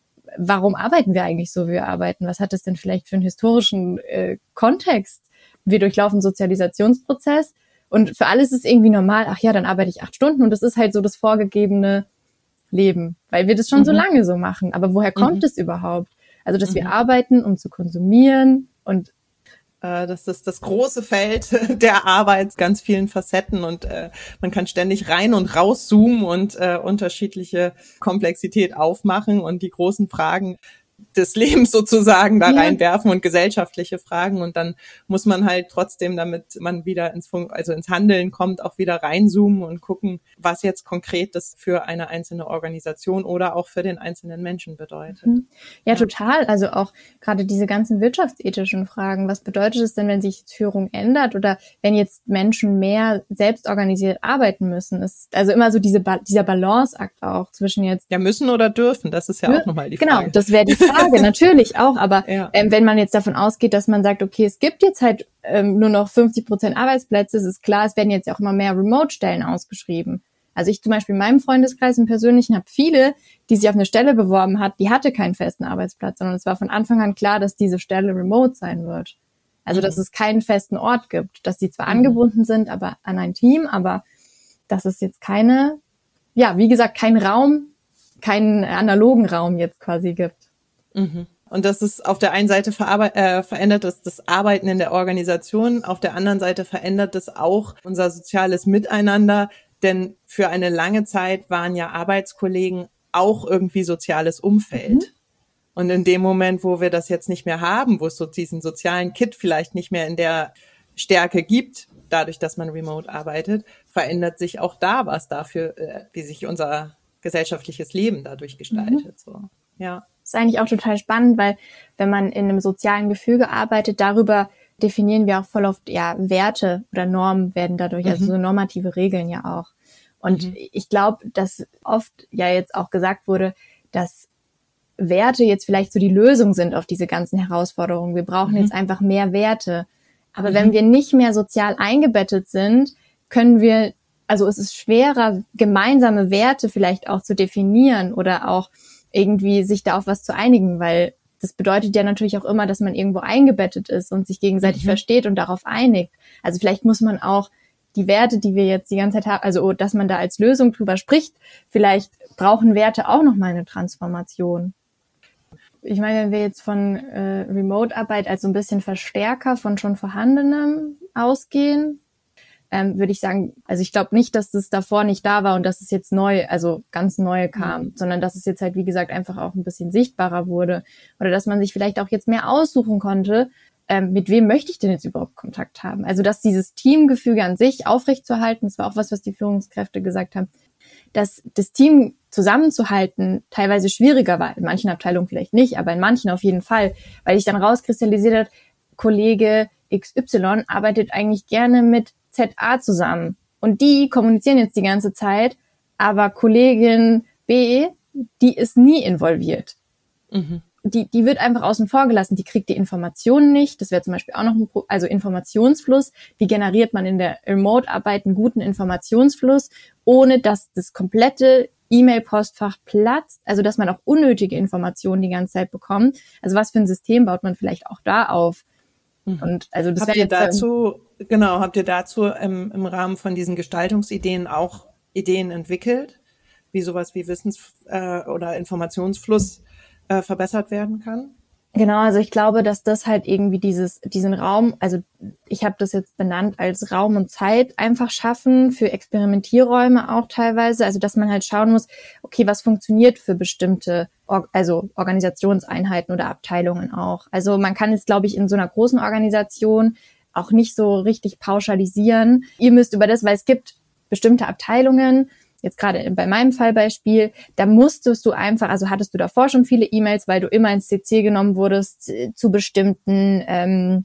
Warum arbeiten wir eigentlich so, wie wir arbeiten? Was hat es denn vielleicht für einen historischen äh, Kontext? Wir durchlaufen einen Sozialisationsprozess und für alles ist irgendwie normal, ach ja, dann arbeite ich acht Stunden und das ist halt so das vorgegebene Leben, weil wir das schon mhm. so lange so machen. Aber woher kommt mhm. es überhaupt? Also, dass mhm. wir arbeiten, um zu konsumieren und äh, das ist das große Feld der Arbeit, ganz vielen Facetten und äh, man kann ständig rein und rauszoomen und äh, unterschiedliche Komplexität aufmachen und die großen Fragen des Lebens sozusagen da ja. reinwerfen und gesellschaftliche Fragen und dann muss man halt trotzdem, damit man wieder ins Fun- also ins Handeln kommt, auch wieder reinzoomen und gucken, was jetzt konkret das für eine einzelne Organisation oder auch für den einzelnen Menschen bedeutet. Ja, ja. total. Also auch gerade diese ganzen wirtschaftsethischen Fragen. Was bedeutet es denn, wenn sich Führung ändert oder wenn jetzt Menschen mehr selbstorganisiert arbeiten müssen? Es ist also immer so diese ba- dieser Balanceakt auch zwischen jetzt ja müssen oder dürfen. Das ist ja, ja auch nochmal die Frage. Genau, das wäre die Frage. Frage, natürlich auch, aber ja. ähm, wenn man jetzt davon ausgeht, dass man sagt, okay, es gibt jetzt halt ähm, nur noch fünfzig Prozent Arbeitsplätze, es ist klar, es werden jetzt auch immer mehr Remote-Stellen ausgeschrieben. Also ich zum Beispiel in meinem Freundeskreis im Persönlichen habe viele, die sich auf eine Stelle beworben hat, die hatte keinen festen Arbeitsplatz, sondern es war von Anfang an klar, dass diese Stelle remote sein wird. Also mhm. dass es keinen festen Ort gibt, dass die zwar mhm. angebunden sind, aber an ein Team, aber dass es jetzt keine, ja, wie gesagt, keinen Raum, keinen analogen Raum jetzt quasi gibt. Mhm. Und das ist auf der einen Seite verarbe- äh, verändert das, das Arbeiten in der Organisation, auf der anderen Seite verändert es auch unser soziales Miteinander, denn für eine lange Zeit waren ja Arbeitskollegen auch irgendwie soziales Umfeld. Mhm. Und in dem Moment, wo wir das jetzt nicht mehr haben, wo es so diesen sozialen Kit vielleicht nicht mehr in der Stärke gibt, dadurch, dass man remote arbeitet, verändert sich auch da was dafür, äh, wie sich unser gesellschaftliches Leben dadurch gestaltet. Mhm. So, ja. Das ist eigentlich auch total spannend, weil wenn man in einem sozialen Gefüge arbeitet, darüber definieren wir auch voll oft, ja, Werte oder Normen werden dadurch, mhm. also so normative Regeln ja auch. Und mhm. ich glaube, dass oft ja jetzt auch gesagt wurde, dass Werte jetzt vielleicht so die Lösung sind auf diese ganzen Herausforderungen. Wir brauchen mhm. jetzt einfach mehr Werte. Aber mhm. wenn wir nicht mehr sozial eingebettet sind, können wir, also es ist schwerer, gemeinsame Werte vielleicht auch zu definieren oder auch irgendwie sich da auf was zu einigen, weil das bedeutet ja natürlich auch immer, dass man irgendwo eingebettet ist und sich gegenseitig mhm. versteht und darauf einigt. Also vielleicht muss man auch die Werte, die wir jetzt die ganze Zeit haben, also dass man da als Lösung drüber spricht, vielleicht brauchen Werte auch nochmal eine Transformation. Ich meine, wenn wir jetzt von äh, Remote-Arbeit als so ein bisschen Verstärker von schon Vorhandenem ausgehen, ähm, würde ich sagen, also ich glaube nicht, dass das davor nicht da war und dass es jetzt neu, also ganz neu kam, mhm. sondern dass es jetzt halt, wie gesagt, einfach auch ein bisschen sichtbarer wurde oder dass man sich vielleicht auch jetzt mehr aussuchen konnte, ähm, mit wem möchte ich denn jetzt überhaupt Kontakt haben? Also dass dieses Teamgefüge an sich aufrechtzuerhalten, das war auch was, was die Führungskräfte gesagt haben, dass das Team zusammenzuhalten teilweise schwieriger war. In manchen Abteilungen vielleicht nicht, aber in manchen auf jeden Fall, weil sich dann rauskristallisiert hat, Kollege X Y arbeitet eigentlich gerne mit Z A zusammen. Und die kommunizieren jetzt die ganze Zeit, aber Kollegin B, die ist nie involviert. Mhm. Die, die wird einfach außen vor gelassen, die kriegt die Informationen nicht. Das wäre zum Beispiel auch noch ein Pro- also Informationsfluss. Wie generiert man in der Remote-Arbeit einen guten Informationsfluss, ohne dass das komplette E-Mail-Postfach platzt, also dass man auch unnötige Informationen die ganze Zeit bekommt. Also was für ein System baut man vielleicht auch da auf? Und also das habt ihr dazu, genau, habt ihr dazu im, im Rahmen von diesen Gestaltungsideen auch Ideen entwickelt, wie sowas wie Wissens- äh, oder Informationsfluss äh, verbessert werden kann? Genau, also ich glaube, dass das halt irgendwie dieses diesen Raum, also ich habe das jetzt benannt als Raum und Zeit einfach schaffen für Experimentierräume auch teilweise, also dass man halt schauen muss, okay, was funktioniert für bestimmte Or- also Organisationseinheiten oder Abteilungen auch. Also man kann jetzt, glaube ich, in so einer großen Organisation auch nicht so richtig pauschalisieren. Ihr müsst über das, weil es gibt bestimmte Abteilungen, jetzt gerade bei meinem Fallbeispiel, da musstest du einfach, also hattest du davor schon viele E-Mails, weil du immer ins C C genommen wurdest äh, zu bestimmten ähm,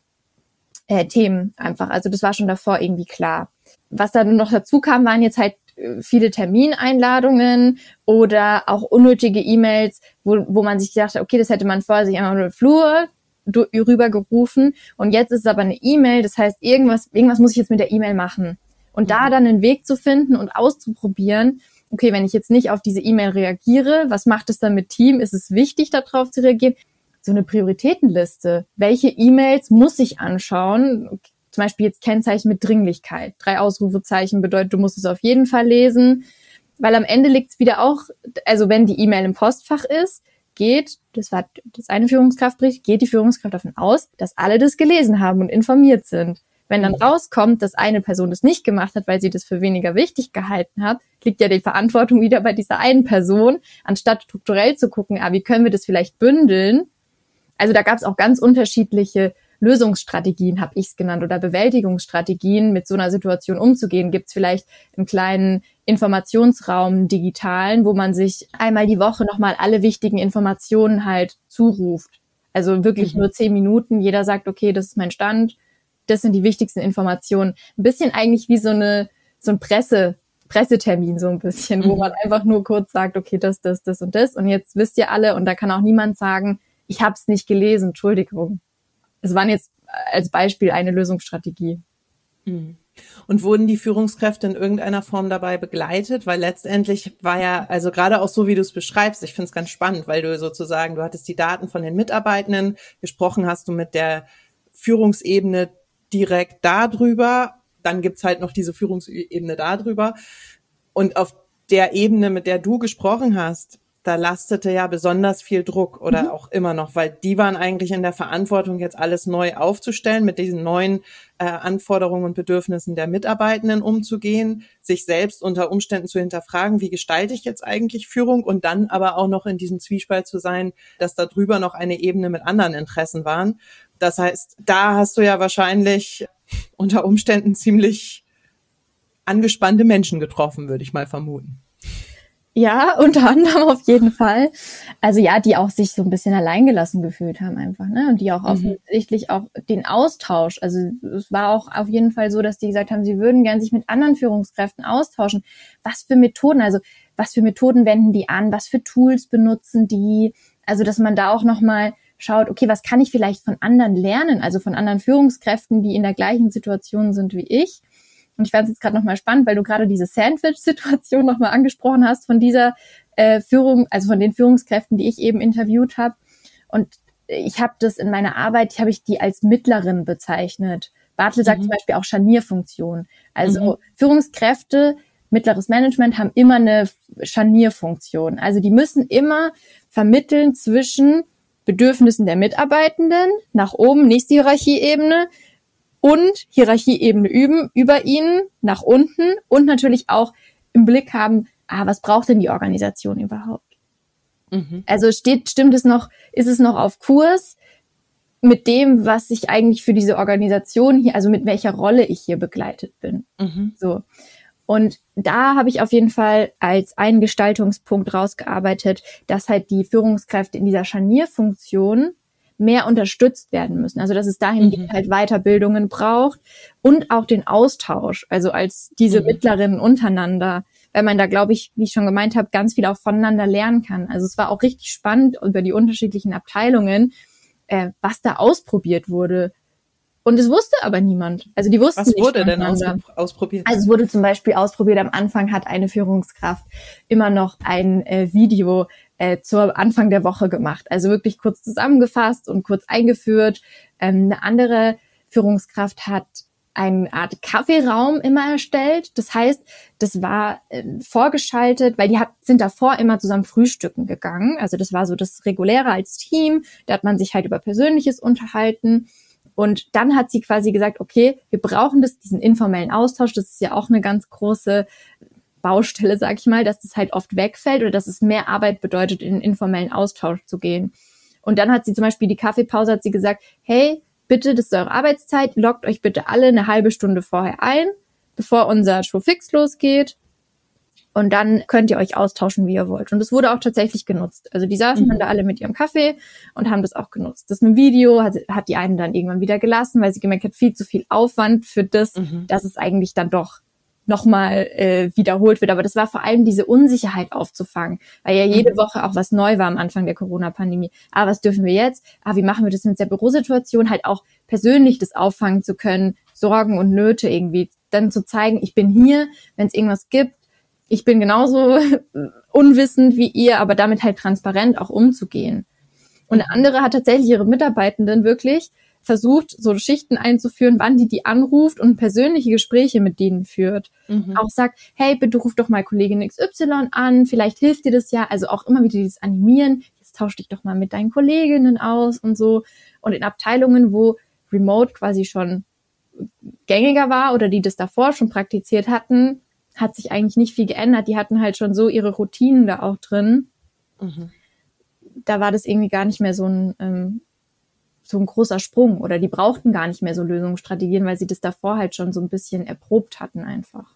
äh, Themen einfach. Also das war schon davor irgendwie klar. Was dann noch dazu kam, waren jetzt halt äh, viele Termineinladungen oder auch unnötige E-Mails, wo, wo man sich gedacht hat, okay, das hätte man vorher sich einmal nur Flur rübergerufen und jetzt ist es aber eine E-Mail, das heißt, irgendwas, irgendwas muss ich jetzt mit der E-Mail machen. Und da dann einen Weg zu finden und auszuprobieren, okay, wenn ich jetzt nicht auf diese E-Mail reagiere, was macht es dann mit Team? Ist es wichtig, darauf zu reagieren? So eine Prioritätenliste. Welche E-Mails muss ich anschauen? Zum Beispiel jetzt Kennzeichen mit Dringlichkeit. Drei Ausrufezeichen bedeutet, du musst es auf jeden Fall lesen. Weil am Ende liegt es wieder auch, also wenn die E-Mail im Postfach ist, geht, das war das eine Führungskraft berichtet, geht die Führungskraft davon aus, dass alle das gelesen haben und informiert sind. Wenn dann rauskommt, dass eine Person das nicht gemacht hat, weil sie das für weniger wichtig gehalten hat, liegt ja die Verantwortung wieder bei dieser einen Person, anstatt strukturell zu gucken, ah, wie können wir das vielleicht bündeln? Also da gab es auch ganz unterschiedliche Lösungsstrategien, habe ich es genannt, oder Bewältigungsstrategien, mit so einer Situation umzugehen. Gibt es vielleicht einen kleinen Informationsraum, einen digitalen, wo man sich einmal die Woche nochmal alle wichtigen Informationen halt zuruft. Also wirklich mhm. nur zehn Minuten, jeder sagt, okay, das ist mein Stand, das sind die wichtigsten Informationen. Ein bisschen eigentlich wie so eine so ein Presse, Pressetermin so ein bisschen, wo mhm. man einfach nur kurz sagt, okay, das, das, das und das. Und jetzt wisst ihr alle, und da kann auch niemand sagen, ich habe es nicht gelesen, Entschuldigung. Es waren jetzt als Beispiel eine Lösungsstrategie. Mhm. Und wurden die Führungskräfte in irgendeiner Form dabei begleitet? Weil letztendlich war ja, also gerade auch so, wie du es beschreibst, ich finde es ganz spannend, weil du sozusagen, du hattest die Daten von den Mitarbeitenden, gesprochen hast du mit der Führungsebene direkt darüber, dann gibt's halt noch diese Führungsebene darüber. Und auf der Ebene, mit der du gesprochen hast, da lastete ja besonders viel Druck oder mhm. auch immer noch, weil die waren eigentlich in der Verantwortung, jetzt alles neu aufzustellen, mit diesen neuen äh, Anforderungen und Bedürfnissen der Mitarbeitenden umzugehen, sich selbst unter Umständen zu hinterfragen, wie gestalte ich jetzt eigentlich Führung, und dann aber auch noch in diesem Zwiespalt zu sein, dass da drüber noch eine Ebene mit anderen Interessen waren. Das heißt, da hast du ja wahrscheinlich unter Umständen ziemlich angespannte Menschen getroffen, würde ich mal vermuten. Ja, unter anderem auf jeden Fall. Also ja, die auch sich so ein bisschen alleingelassen gefühlt haben einfach, ne? Und die auch mhm. offensichtlich auch den Austausch, also es war auch auf jeden Fall so, dass die gesagt haben, sie würden gern sich mit anderen Führungskräften austauschen. Was für Methoden, also was für Methoden wenden die an, was für Tools benutzen die? Also dass man da auch nochmal schaut, okay, was kann ich vielleicht von anderen lernen, also von anderen Führungskräften, die in der gleichen Situation sind wie ich. Und ich fand es jetzt gerade nochmal spannend, weil du gerade diese Sandwich-Situation nochmal angesprochen hast von dieser äh, Führung, also von den Führungskräften, die ich eben interviewt habe. Und ich habe das in meiner Arbeit, habe ich die als Mittlerin bezeichnet. Bartel sagt mhm. zum Beispiel auch Scharnierfunktion. Also mhm. Führungskräfte, mittleres Management haben immer eine Scharnierfunktion. Also die müssen immer vermitteln zwischen Bedürfnissen der Mitarbeitenden nach oben, nächste Hierarchieebene, und Hierarchieebene üben, über ihnen, nach unten, und natürlich auch im Blick haben, ah, was braucht denn die Organisation überhaupt? Mhm. Also steht, stimmt es noch, ist es noch auf Kurs mit dem, was ich eigentlich für diese Organisation hier, also mit welcher Rolle ich hier begleitet bin. Mhm. So. Und da habe ich auf jeden Fall als einen Gestaltungspunkt rausgearbeitet, dass halt die Führungskräfte in dieser Scharnierfunktion mehr unterstützt werden müssen. Also dass es dahingehend mhm. halt Weiterbildungen braucht und auch den Austausch, also als diese mhm. Mittlerinnen untereinander, weil man da, glaube ich, wie ich schon gemeint habe, ganz viel auch voneinander lernen kann. Also es war auch richtig spannend über die unterschiedlichen Abteilungen, äh, was da ausprobiert wurde. Und es wusste aber niemand. Also die wussten was nicht. Was wurde denn aus, ausprobiert? Also es wurde zum Beispiel ausprobiert, am Anfang hat eine Führungskraft immer noch ein äh, Video äh, zur Anfang der Woche gemacht. Also wirklich kurz zusammengefasst und kurz eingeführt. Ähm, eine andere Führungskraft hat eine Art Kaffeeraum immer erstellt. Das heißt, das war äh, vorgeschaltet, weil die hat, sind davor immer zusammen frühstücken gegangen. Also das war so das Reguläre als Team. Da hat man sich halt über Persönliches unterhalten. Und dann hat sie quasi gesagt, okay, wir brauchen das, diesen informellen Austausch. Das ist ja auch eine ganz große Baustelle, sag ich mal, dass das halt oft wegfällt oder dass es mehr Arbeit bedeutet, in den informellen Austausch zu gehen. Und dann hat sie zum Beispiel die Kaffeepause, hat sie gesagt, hey, bitte, das ist eure Arbeitszeit, loggt euch bitte alle eine halbe Stunde vorher ein, bevor unser Showfix losgeht. Und dann könnt ihr euch austauschen, wie ihr wollt. Und das wurde auch tatsächlich genutzt. Also die saßen mhm. dann da alle mit ihrem Kaffee und haben das auch genutzt. Das mit dem Video hat, hat die einen dann irgendwann wieder gelassen, weil sie gemerkt hat, viel zu viel Aufwand für das, mhm. dass es eigentlich dann doch nochmal äh, wiederholt wird. Aber das war vor allem diese Unsicherheit aufzufangen, weil ja jede mhm. Woche auch was neu war am Anfang der Corona-Pandemie. Ah, was dürfen wir jetzt? Ah, wie machen wir das mit der Bürosituation? Halt auch persönlich das auffangen zu können, Sorgen und Nöte irgendwie. Dann zu zeigen, ich bin hier, wenn es irgendwas gibt. Ich bin genauso unwissend wie ihr, aber damit halt transparent auch umzugehen. Und eine andere hat tatsächlich ihre Mitarbeitenden wirklich versucht, so Schichten einzuführen, wann die die anruft und persönliche Gespräche mit denen führt. Mhm. Auch sagt, hey, bitte ruf doch mal Kollegin X Y an, vielleicht hilft dir das ja. Also auch immer wieder dieses Animieren, jetzt tausch dich doch mal mit deinen Kolleginnen aus und so. Und in Abteilungen, wo Remote quasi schon gängiger war oder die das davor schon praktiziert hatten, hat sich eigentlich nicht viel geändert. Die hatten halt schon so ihre Routinen da auch drin. Mhm. Da war das irgendwie gar nicht mehr so ein, ähm, so ein großer Sprung. Oder die brauchten gar nicht mehr so Lösungsstrategien, weil sie das davor halt schon so ein bisschen erprobt hatten einfach.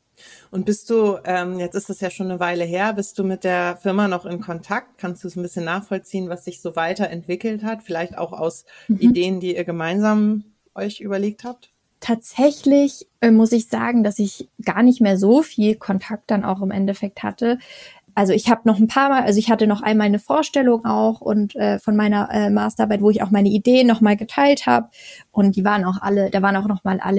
Und bist du, ähm, jetzt ist das ja schon eine Weile her, bist du mit der Firma noch in Kontakt? Kannst du es ein bisschen nachvollziehen, was sich so weiterentwickelt hat? Vielleicht auch aus mhm. Ideen, die ihr gemeinsam euch überlegt habt? Tatsächlich äh, muss ich sagen, dass ich gar nicht mehr so viel Kontakt dann auch im Endeffekt hatte. Also ich habe noch ein paar Mal, also ich hatte noch einmal eine Vorstellung auch und äh, von meiner äh, Masterarbeit, wo ich auch meine Ideen nochmal geteilt habe. Und die waren auch alle, da waren auch nochmal alle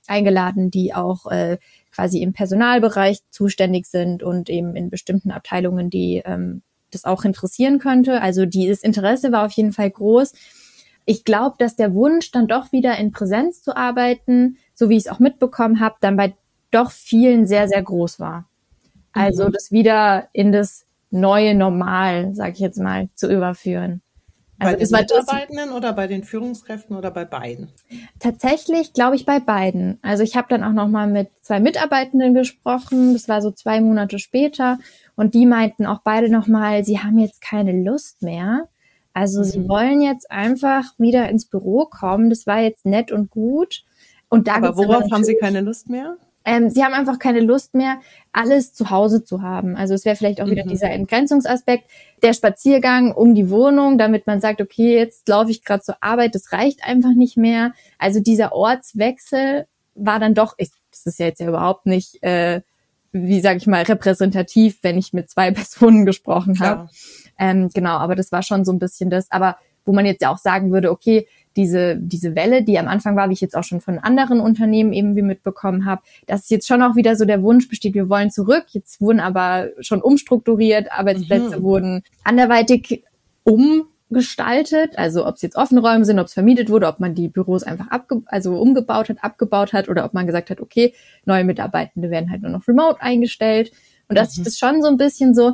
eingeladen, die auch äh, quasi im Personalbereich zuständig sind und eben in bestimmten Abteilungen, die ähm, das auch interessieren könnte. Also dieses Interesse war auf jeden Fall groß. Ich glaube, dass der Wunsch, dann doch wieder in Präsenz zu arbeiten, so wie ich es auch mitbekommen habe, dann bei doch vielen sehr, sehr groß war. Also mhm. das wieder in das neue Normal, sage ich jetzt mal, zu überführen. Also bei den Mitarbeitenden oder bei den Führungskräften oder bei beiden? Tatsächlich glaube ich bei beiden. Also ich habe dann auch nochmal mit zwei Mitarbeitenden gesprochen, das war so zwei Monate später und die meinten auch beide nochmal, sie haben jetzt keine Lust mehr. Also mhm. sie wollen jetzt einfach wieder ins Büro kommen, das war jetzt nett und gut. Und da aber worauf haben sie keine Lust mehr? Ähm, sie haben einfach keine Lust mehr, alles zu Hause zu haben. Also es wäre vielleicht auch wieder mhm. dieser Entgrenzungsaspekt, der Spaziergang um die Wohnung, damit man sagt, okay, jetzt laufe ich gerade zur Arbeit, das reicht einfach nicht mehr. Also dieser Ortswechsel war dann doch, ich, das ist ja jetzt ja überhaupt nicht, äh, wie sage ich mal, repräsentativ, wenn ich mit zwei Personen gesprochen habe. Ähm, genau, aber das war schon so ein bisschen das, aber wo man jetzt ja auch sagen würde, okay, diese diese Welle, die am Anfang war, wie ich jetzt auch schon von anderen Unternehmen eben wie mitbekommen habe, dass jetzt schon auch wieder so der Wunsch besteht, wir wollen zurück. Jetzt wurden aber schon umstrukturiert, Arbeitsplätze mhm. wurden anderweitig umgestaltet, also ob es jetzt offene Räume sind, ob es vermietet wurde, ob man die Büros einfach abge also umgebaut hat, abgebaut hat oder ob man gesagt hat, okay, neue Mitarbeitende werden halt nur noch remote eingestellt. Und dass mhm. ich das schon so ein bisschen so,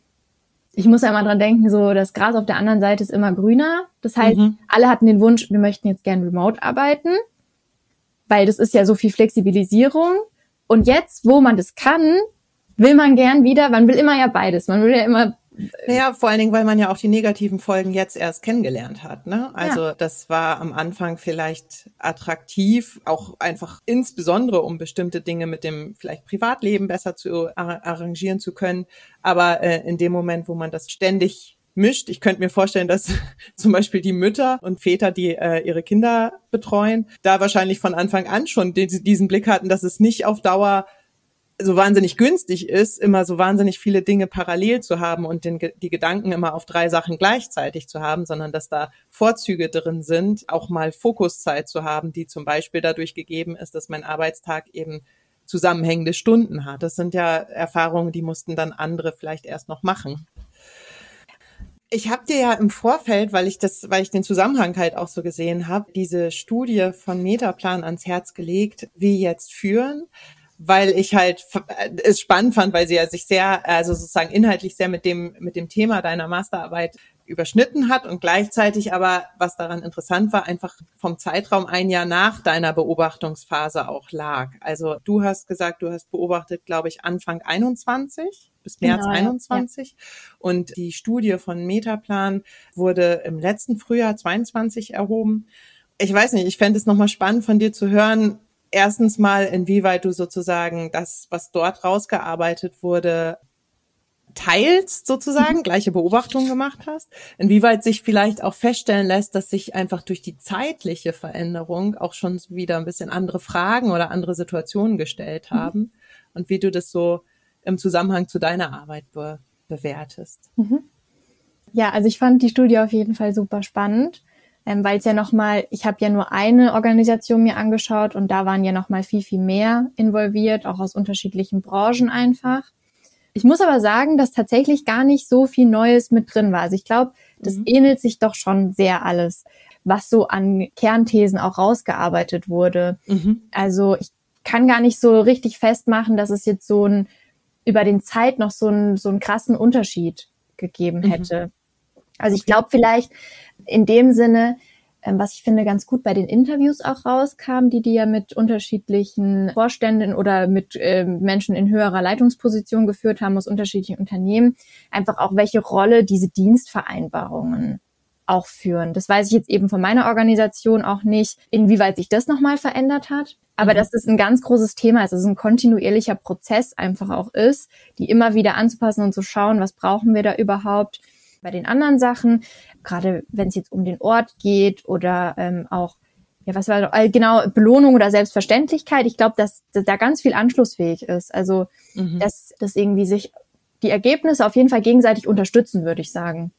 ich muss ja immer dran denken, so das Gras auf der anderen Seite ist immer grüner. Das heißt, mhm. alle hatten den Wunsch, wir möchten jetzt gern remote arbeiten, weil das ist ja so viel Flexibilisierung. Und jetzt, wo man das kann, will man gern wieder, man will immer ja beides. Man will ja immer... Naja, vor allen Dingen, weil man ja auch die negativen Folgen jetzt erst kennengelernt hat, ne? Also ja. das war am Anfang vielleicht attraktiv, auch einfach insbesondere, um bestimmte Dinge mit dem vielleicht Privatleben besser zu ar- arrangieren zu können. Aber äh, in dem Moment, wo man das ständig mischt, ich könnte mir vorstellen, dass zum Beispiel die Mütter und Väter, die äh, ihre Kinder betreuen, da wahrscheinlich von Anfang an schon den, diesen Blick hatten, dass es nicht auf Dauer so wahnsinnig günstig ist, immer so wahnsinnig viele Dinge parallel zu haben und den, die Gedanken immer auf drei Sachen gleichzeitig zu haben, sondern dass da Vorzüge drin sind, auch mal Fokuszeit zu haben, die zum Beispiel dadurch gegeben ist, dass mein Arbeitstag eben zusammenhängende Stunden hat. Das sind ja Erfahrungen, die mussten dann andere vielleicht erst noch machen. Ich habe dir ja im Vorfeld, weil ich das, weil ich den Zusammenhang halt auch so gesehen habe, diese Studie von Metaplan ans Herz gelegt, wie jetzt führen, weil ich halt es spannend fand, weil sie ja sich sehr, also sozusagen inhaltlich sehr mit dem mit dem Thema deiner Masterarbeit überschnitten hat und gleichzeitig aber, was daran interessant war, einfach vom Zeitraum ein Jahr nach deiner Beobachtungsphase auch lag. Also du hast gesagt, du hast beobachtet, glaube ich, Anfang einundzwanzig bis März genau, einundzwanzig ja. Und die Studie von Metaplan wurde im letzten Frühjahr zweiundzwanzig erhoben. Ich weiß nicht, ich fände es nochmal spannend von dir zu hören, erstens mal, inwieweit du sozusagen das, was dort rausgearbeitet wurde, teilst sozusagen, gleiche Beobachtungen gemacht hast, inwieweit sich vielleicht auch feststellen lässt, dass sich einfach durch die zeitliche Veränderung auch schon wieder ein bisschen andere Fragen oder andere Situationen gestellt haben mhm. und wie du das so im Zusammenhang zu deiner Arbeit be- bewertest. Mhm. Ja, also ich fand die Studie auf jeden Fall super spannend. Ähm, weil es ja nochmal, ich habe ja nur eine Organisation mir angeschaut und da waren ja nochmal viel, viel mehr involviert, auch aus unterschiedlichen Branchen einfach. Ich muss aber sagen, dass tatsächlich gar nicht so viel Neues mit drin war. Also ich glaube, das mhm. ähnelt sich doch schon sehr alles, was so an Kernthesen auch rausgearbeitet wurde. Mhm. Also ich kann gar nicht so richtig festmachen, dass es jetzt so ein über den Zeit noch so einen so einen krassen Unterschied gegeben hätte. Mhm. Also ich glaube vielleicht in dem Sinne, ähm, was ich finde ganz gut bei den Interviews auch rauskam, die die ja mit unterschiedlichen Vorständen oder mit ähm, Menschen in höherer Leitungsposition geführt haben aus unterschiedlichen Unternehmen, einfach auch welche Rolle diese Dienstvereinbarungen auch führen. Das weiß ich jetzt eben von meiner Organisation auch nicht, inwieweit sich das nochmal verändert hat. Aber mhm. dass das ein ganz großes Thema ist, dass es ein kontinuierlicher Prozess einfach auch ist, die immer wieder anzupassen und zu schauen, was brauchen wir da überhaupt. Bei den anderen Sachen, gerade wenn es jetzt um den Ort geht oder ähm, auch, ja, was war äh, genau, Belohnung oder Selbstverständlichkeit, ich glaube, dass, dass da ganz viel anschlussfähig ist. Also, mhm. dass, dass irgendwie sich die Ergebnisse auf jeden Fall gegenseitig unterstützen, würde ich sagen.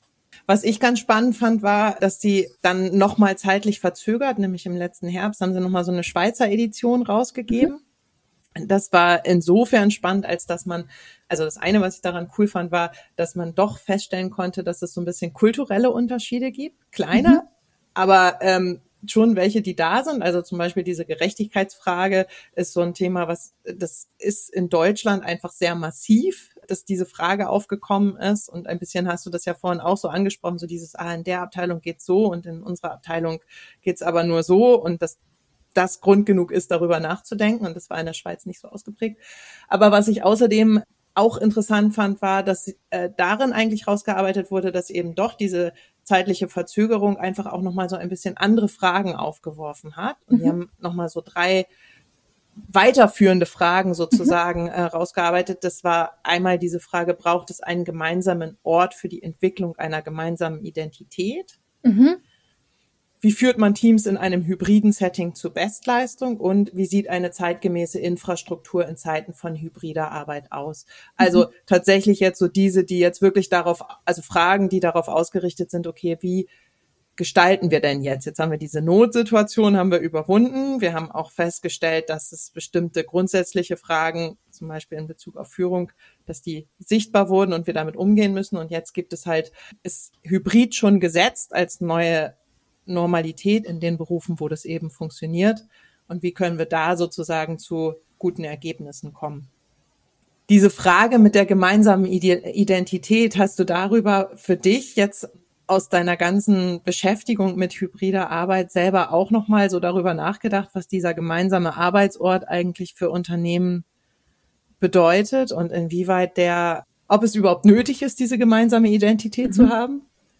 Was ich ganz spannend fand, war, dass sie dann nochmal zeitlich verzögert, nämlich im letzten Herbst haben sie nochmal so eine Schweizer Edition rausgegeben. Mhm. Das war insofern spannend, als dass man, also das eine, was ich daran cool fand, war, dass man doch feststellen konnte, dass es so ein bisschen kulturelle Unterschiede gibt. Kleine, mhm. aber ähm, schon welche, die da sind. Also zum Beispiel diese Gerechtigkeitsfrage ist so ein Thema, was, das ist in Deutschland einfach sehr massiv, dass diese Frage aufgekommen ist. Und ein bisschen hast du das ja vorhin auch so angesprochen, so dieses, ah, in der Abteilung geht's so und in unserer Abteilung geht's aber nur so, und dass das Grund genug ist, darüber nachzudenken. Und das war in der Schweiz nicht so ausgeprägt. Aber was ich außerdem auch interessant fand, war, dass äh, darin eigentlich rausgearbeitet wurde, dass eben doch diese zeitliche Verzögerung einfach auch nochmal so ein bisschen andere Fragen aufgeworfen hat. Und mhm. wir haben nochmal so drei weiterführende Fragen sozusagen mhm. äh, rausgearbeitet. Das war einmal diese Frage, braucht es einen gemeinsamen Ort für die Entwicklung einer gemeinsamen Identität? Mhm. Wie führt man Teams in einem hybriden Setting zur Bestleistung? Und wie sieht eine zeitgemäße Infrastruktur in Zeiten von hybrider Arbeit aus? Also mhm. tatsächlich jetzt so diese, die jetzt wirklich darauf, also Fragen, die darauf ausgerichtet sind, okay, wie gestalten wir denn jetzt? Jetzt haben wir diese Notsituation, haben wir überwunden. Wir haben auch festgestellt, dass es bestimmte grundsätzliche Fragen, zum Beispiel in Bezug auf Führung, dass die sichtbar wurden und wir damit umgehen müssen. Und jetzt gibt es halt, ist Hybrid schon gesetzt als neue Normalität in den Berufen, wo das eben funktioniert, und wie können wir da sozusagen zu guten Ergebnissen kommen. Diese Frage mit der gemeinsamen Identität, hast du darüber für dich jetzt aus deiner ganzen Beschäftigung mit hybrider Arbeit selber auch nochmal so darüber nachgedacht, was dieser gemeinsame Arbeitsort eigentlich für Unternehmen bedeutet und inwieweit der, ob es überhaupt nötig ist, diese gemeinsame Identität mhm. zu haben?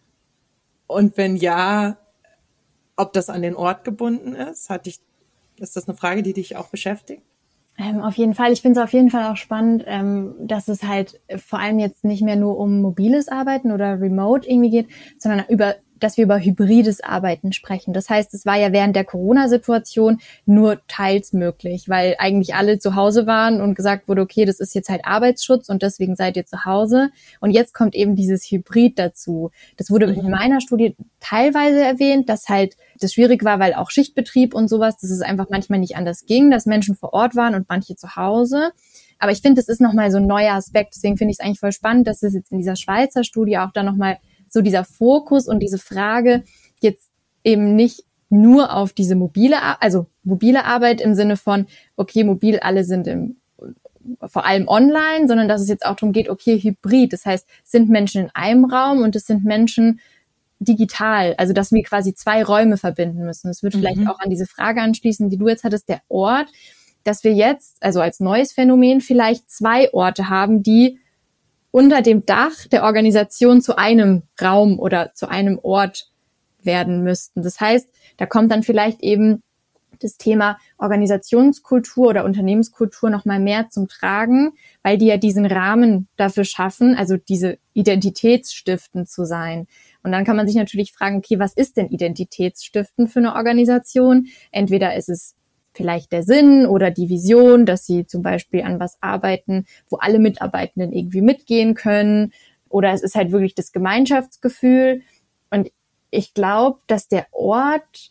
Und wenn ja, ob das an den Ort gebunden ist? Hat dich, ist das eine Frage, die dich auch beschäftigt? Ähm, auf jeden Fall. Ich finde es auf jeden Fall auch spannend, ähm, dass es halt vor allem jetzt nicht mehr nur um mobiles Arbeiten oder Remote irgendwie geht, sondern über, dass wir über hybrides Arbeiten sprechen. Das heißt, es war ja während der Corona-Situation nur teils möglich, weil eigentlich alle zu Hause waren und gesagt wurde, okay, das ist jetzt halt Arbeitsschutz und deswegen seid ihr zu Hause. Und jetzt kommt eben dieses Hybrid dazu. Das wurde in meiner Studie teilweise erwähnt, dass halt das schwierig war, weil auch Schichtbetrieb und sowas, dass es einfach manchmal nicht anders ging, dass Menschen vor Ort waren und manche zu Hause. Aber ich finde, das ist nochmal so ein neuer Aspekt. Deswegen finde ich es eigentlich voll spannend, dass es jetzt in dieser Schweizer Studie auch da nochmal so dieser Fokus und diese Frage jetzt eben nicht nur auf diese mobile, also mobile Arbeit im Sinne von, okay, mobil, alle sind im, vor allem online, sondern dass es jetzt auch darum geht, okay, Hybrid. Das heißt, es sind Menschen in einem Raum und es sind Menschen digital, also dass wir quasi zwei Räume verbinden müssen. Das wird mhm. vielleicht auch an diese Frage anschließen, die du jetzt hattest, der Ort, dass wir jetzt, also als neues Phänomen, vielleicht zwei Orte haben, die unter dem Dach der Organisation zu einem Raum oder zu einem Ort werden müssten. Das heißt, da kommt dann vielleicht eben das Thema Organisationskultur oder Unternehmenskultur noch mal mehr zum Tragen, weil die ja diesen Rahmen dafür schaffen, also diese identitätsstiftend zu sein. Und dann kann man sich natürlich fragen, okay, was ist denn identitätsstiftend für eine Organisation? Entweder ist es vielleicht der Sinn oder die Vision, dass sie zum Beispiel an was arbeiten, wo alle Mitarbeitenden irgendwie mitgehen können. Oder es ist halt wirklich das Gemeinschaftsgefühl. Und ich glaube, dass der Ort,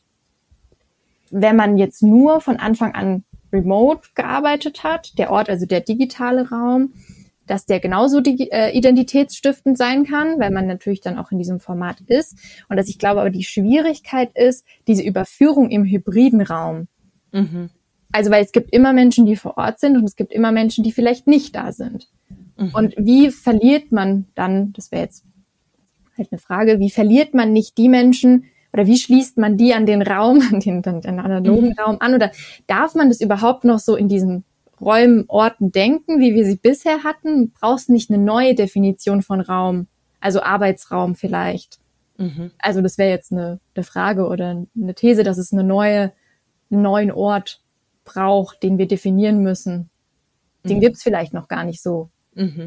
wenn man jetzt nur von Anfang an remote gearbeitet hat, der Ort, also der digitale Raum, dass der genauso die, äh, identitätsstiftend sein kann, weil man natürlich dann auch in diesem Format ist. Und dass ich glaube aber die Schwierigkeit ist, diese Überführung im hybriden Raum. Mhm. Also weil es gibt immer Menschen, die vor Ort sind und es gibt immer Menschen, die vielleicht nicht da sind. Mhm. Und wie verliert man dann, das wäre jetzt halt eine Frage, wie verliert man nicht die Menschen oder wie schließt man die an den Raum, an den, an den analogen mhm. Raum an? Oder darf man das überhaupt noch so in diesen Räumen, Orten denken, wie wir sie bisher hatten? Brauchst nicht eine neue Definition von Raum, also Arbeitsraum vielleicht? Mhm. Also das wäre jetzt eine, eine Frage oder eine These, dass es eine neue einen neuen Ort braucht, den wir definieren müssen. Den mhm. gibt's vielleicht noch gar nicht so. Mhm.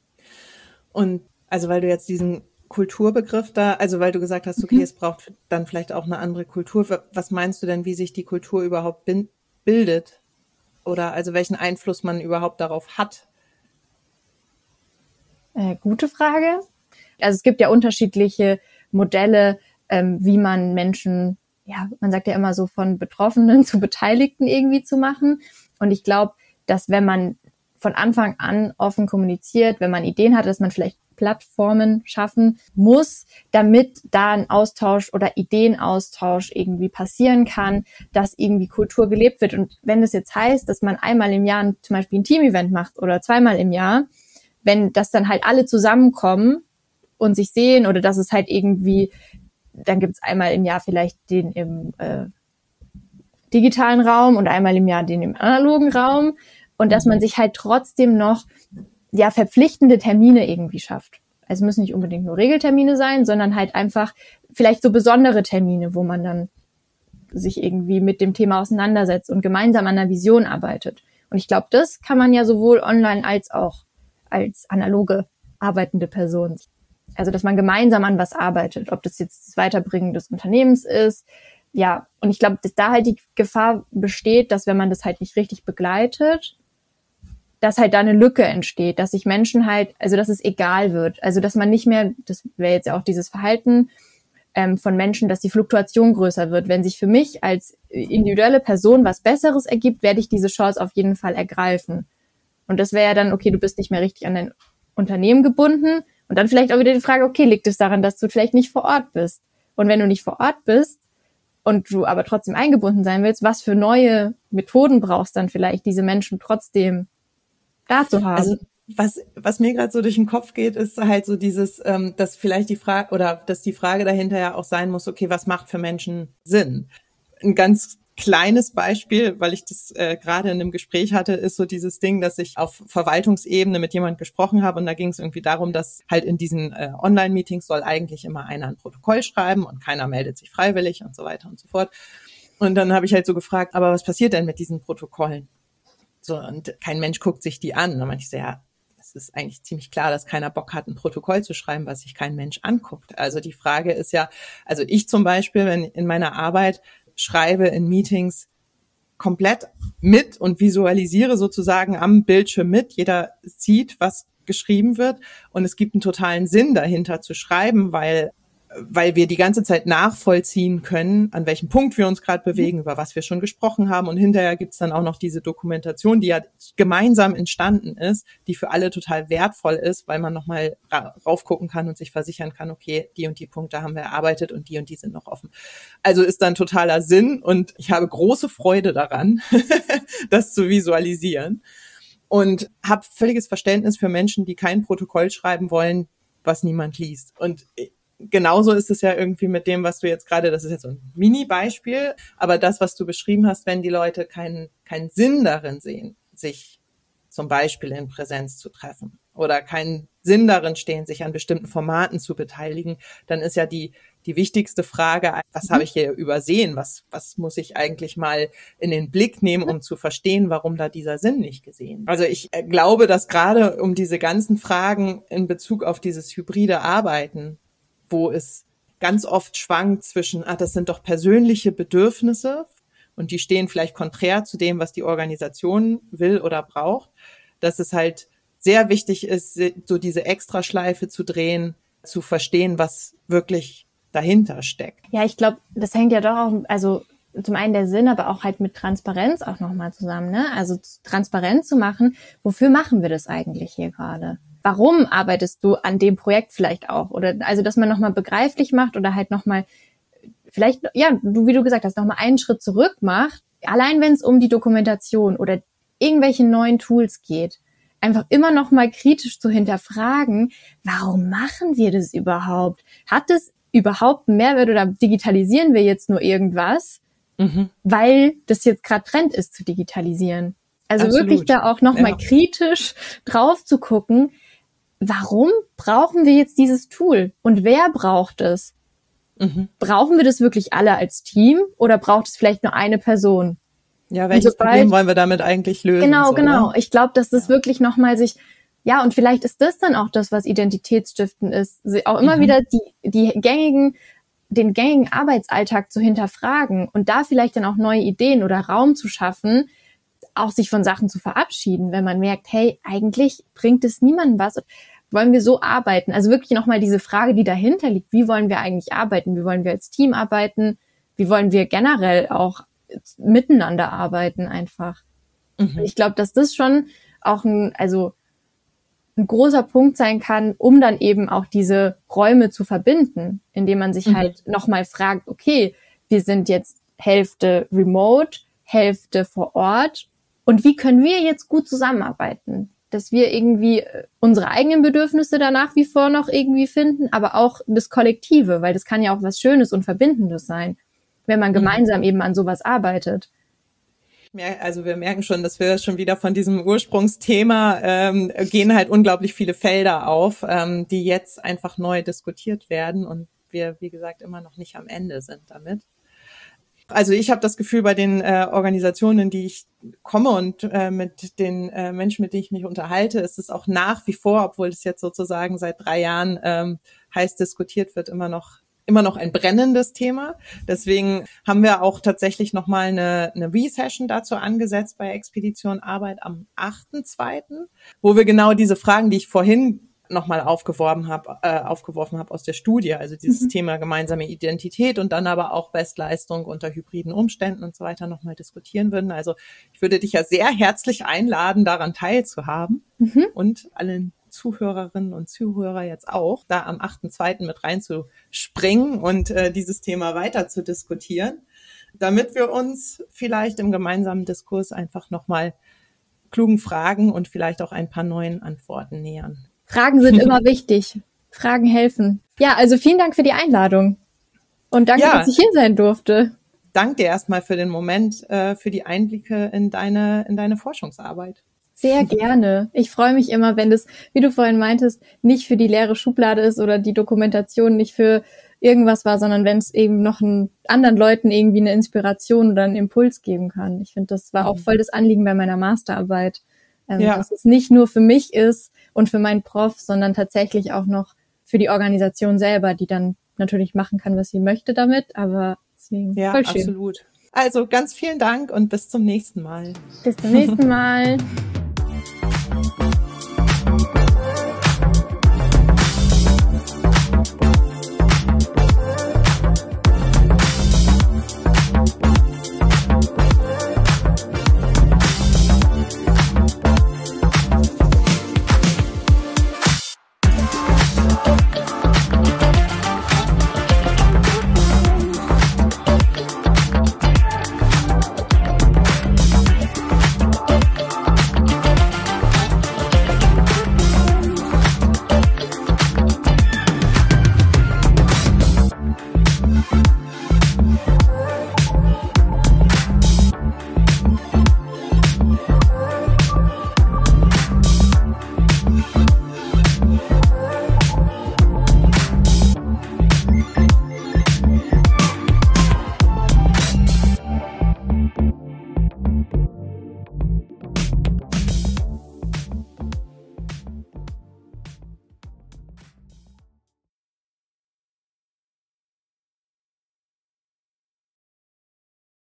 Und also weil du jetzt diesen Kulturbegriff da, also weil du gesagt hast, okay, mhm. es braucht dann vielleicht auch eine andere Kultur. Was meinst du denn, wie sich die Kultur überhaupt bin, bildet? Oder also welchen Einfluss man überhaupt darauf hat? Äh, gute Frage. Also es gibt ja unterschiedliche Modelle, ähm, wie man Menschen, ja, man sagt ja immer so, von Betroffenen zu Beteiligten irgendwie zu machen. Und ich glaube, dass wenn man von Anfang an offen kommuniziert, wenn man Ideen hat, dass man vielleicht Plattformen schaffen muss, damit da ein Austausch oder Ideenaustausch irgendwie passieren kann, dass irgendwie Kultur gelebt wird. Und wenn das jetzt heißt, dass man einmal im Jahr zum Beispiel ein Team-Event macht oder zweimal im Jahr, wenn das dann halt alle zusammenkommen und sich sehen, oder dass es halt irgendwie, dann gibt es einmal im Jahr vielleicht den im äh, digitalen Raum und einmal im Jahr den im analogen Raum, und dass man sich halt trotzdem noch ja verpflichtende Termine irgendwie schafft. Also müssen nicht unbedingt nur Regeltermine sein, sondern halt einfach vielleicht so besondere Termine, wo man dann sich irgendwie mit dem Thema auseinandersetzt und gemeinsam an einer Vision arbeitet. Und ich glaube, das kann man ja sowohl online als auch als analoge arbeitende Person. Also dass man gemeinsam an was arbeitet, ob das jetzt das Weiterbringen des Unternehmens ist. Ja, und ich glaube, dass da halt die Gefahr besteht, dass wenn man das halt nicht richtig begleitet, dass halt da eine Lücke entsteht, dass sich Menschen halt, also dass es egal wird, also dass man nicht mehr, das wäre jetzt ja auch dieses Verhalten ähm, von Menschen, dass die Fluktuation größer wird. Wenn sich für mich als individuelle Person was Besseres ergibt, werde ich diese Chance auf jeden Fall ergreifen. Und das wäre ja dann, okay, du bist nicht mehr richtig an dein Unternehmen gebunden, und dann vielleicht auch wieder die Frage, okay, liegt es daran, dass du vielleicht nicht vor Ort bist? Und wenn du nicht vor Ort bist und du aber trotzdem eingebunden sein willst, was für neue Methoden brauchst dann vielleicht, diese Menschen trotzdem da zu haben? Also was was mir gerade so durch den Kopf geht, ist halt so dieses, ähm, dass vielleicht die Frage oder dass die Frage dahinter ja auch sein muss, okay, was macht für Menschen Sinn? Ein ganz kleines Beispiel, weil ich das äh, gerade in einem Gespräch hatte, ist so dieses Ding, dass ich auf Verwaltungsebene mit jemandem gesprochen habe, und da ging es irgendwie darum, dass halt in diesen äh, Online-Meetings soll eigentlich immer einer ein Protokoll schreiben und keiner meldet sich freiwillig und so weiter und so fort. Und dann habe ich halt so gefragt, aber was passiert denn mit diesen Protokollen? So, und kein Mensch guckt sich die an. Und dann meinte ich so, ja, es ist eigentlich ziemlich klar, dass keiner Bock hat, ein Protokoll zu schreiben, was sich kein Mensch anguckt. Also die Frage ist ja, also ich zum Beispiel, wenn in meiner Arbeit schreibe in Meetings komplett mit und visualisiere sozusagen am Bildschirm mit. Jeder sieht, was geschrieben wird, und es gibt einen totalen Sinn dahinter zu schreiben, weil weil wir die ganze Zeit nachvollziehen können, an welchem Punkt wir uns gerade bewegen, über was wir schon gesprochen haben. Und hinterher gibt's dann auch noch diese Dokumentation, die ja gemeinsam entstanden ist, die für alle total wertvoll ist, weil man nochmal ra- raufgucken kann und sich versichern kann, okay, die und die Punkte haben wir erarbeitet und die und die sind noch offen. Also ist dann totaler Sinn, und ich habe große Freude daran, das zu visualisieren, und habe völliges Verständnis für Menschen, die kein Protokoll schreiben wollen, was niemand liest. Und genauso ist es ja irgendwie mit dem, was du jetzt gerade, das ist jetzt so ein Mini-Beispiel, aber das, was du beschrieben hast, wenn die Leute keinen keinen Sinn darin sehen, sich zum Beispiel in Präsenz zu treffen oder keinen Sinn darin stehen, sich an bestimmten Formaten zu beteiligen, dann ist ja die die wichtigste Frage, was mhm. habe ich hier übersehen? Was was muss ich eigentlich mal in den Blick nehmen, um zu verstehen, warum da dieser Sinn nicht gesehen wird? Also ich glaube, dass gerade um diese ganzen Fragen in Bezug auf dieses hybride Arbeiten, wo es ganz oft schwankt zwischen, ah, das sind doch persönliche Bedürfnisse und die stehen vielleicht konträr zu dem, was die Organisation will oder braucht, dass es halt sehr wichtig ist, so diese Extraschleife zu drehen, zu verstehen, was wirklich dahinter steckt. Ja, ich glaube, das hängt ja doch auch, also zum einen der Sinn, aber auch halt mit Transparenz auch nochmal zusammen, ne? Also transparent zu machen, wofür machen wir das eigentlich hier gerade? Warum arbeitest du an dem Projekt vielleicht auch? Oder also, dass man nochmal begreiflich macht oder halt nochmal vielleicht, ja, du, wie du gesagt hast, nochmal einen Schritt zurück macht. Allein wenn es um die Dokumentation oder irgendwelche neuen Tools geht, einfach immer nochmal kritisch zu hinterfragen, warum machen wir das überhaupt? Hat es überhaupt einen Mehrwert oder digitalisieren wir jetzt nur irgendwas, mhm. weil das jetzt gerade Trend ist zu digitalisieren? Also Absolut. Wirklich da auch nochmal ja. kritisch drauf zu gucken, warum brauchen wir jetzt dieses Tool und wer braucht es? Mhm. Brauchen wir das wirklich alle als Team oder braucht es vielleicht nur eine Person? Ja, welches sobald, Problem wollen wir damit eigentlich lösen? Genau, so, genau. Ne? Ich glaube, dass das ja. wirklich nochmal sich, ja, und vielleicht ist das dann auch das, was identitätsstiftend ist, auch immer mhm. wieder die, die gängigen, den gängigen Arbeitsalltag zu hinterfragen und da vielleicht dann auch neue Ideen oder Raum zu schaffen, auch sich von Sachen zu verabschieden, wenn man merkt, hey, eigentlich bringt es niemandem was. wollen wir so arbeiten? Also wirklich nochmal diese Frage, die dahinter liegt. Wie wollen wir eigentlich arbeiten? Wie wollen wir als Team arbeiten? Wie wollen wir generell auch miteinander arbeiten einfach? Mhm. Ich glaube, dass das schon auch ein, also ein großer Punkt sein kann, um dann eben auch diese Räume zu verbinden, indem man sich mhm. halt nochmal fragt, okay, wir sind jetzt Hälfte remote, Hälfte vor Ort und wie können wir jetzt gut zusammenarbeiten? Dass wir irgendwie unsere eigenen Bedürfnisse da nach wie vor noch irgendwie finden, aber auch das Kollektive, weil das kann ja auch was Schönes und Verbindendes sein, wenn man gemeinsam mhm. eben an sowas arbeitet. Also wir merken schon, dass wir schon wieder von diesem Ursprungsthema ähm, gehen halt unglaublich viele Felder auf, ähm, die jetzt einfach neu diskutiert werden und wir, wie gesagt, immer noch nicht am Ende sind damit. Also ich habe das Gefühl, bei den äh, Organisationen, in die ich komme und äh, mit den äh, Menschen, mit denen ich mich unterhalte, ist es auch nach wie vor, obwohl es jetzt sozusagen seit drei Jahren ähm, heiß diskutiert wird, immer noch immer noch ein brennendes Thema. Deswegen haben wir auch tatsächlich nochmal eine, eine Re-Session dazu angesetzt bei Expedition Arbeit am achten zweiten, wo wir genau diese Fragen, die ich vorhin nochmal aufgeworfen habe, äh, aufgeworfen habe aus der Studie, also dieses mhm. Thema gemeinsame Identität und dann aber auch Bestleistung unter hybriden Umständen und so weiter nochmal diskutieren würden. Also ich würde dich ja sehr herzlich einladen, daran teilzuhaben mhm. und allen Zuhörerinnen und Zuhörer jetzt auch, da am achten zweiten mit reinzuspringen und äh, dieses Thema weiter zu diskutieren, damit wir uns vielleicht im gemeinsamen Diskurs einfach nochmal klugen Fragen und vielleicht auch ein paar neuen Antworten nähern. Fragen sind immer wichtig. Fragen helfen. Ja, also vielen Dank für die Einladung und danke, ja, dass ich hier sein durfte. Danke dir erstmal für den Moment, äh, für die Einblicke in deine, in deine Forschungsarbeit. Sehr gerne. Ich freue mich immer, wenn das, wie du vorhin meintest, nicht für die leere Schublade ist oder die Dokumentation nicht für irgendwas war, sondern wenn es eben noch einen, anderen Leuten irgendwie eine Inspiration oder einen Impuls geben kann. Ich finde, das war auch voll das Anliegen bei meiner Masterarbeit, ähm, ja. dass es nicht nur für mich ist und für meinen Prof, sondern tatsächlich auch noch für die Organisation selber, die dann natürlich machen kann, was sie möchte damit, aber deswegen ja, voll schön. Absolut. Also ganz vielen Dank und bis zum nächsten Mal. Bis zum nächsten Mal.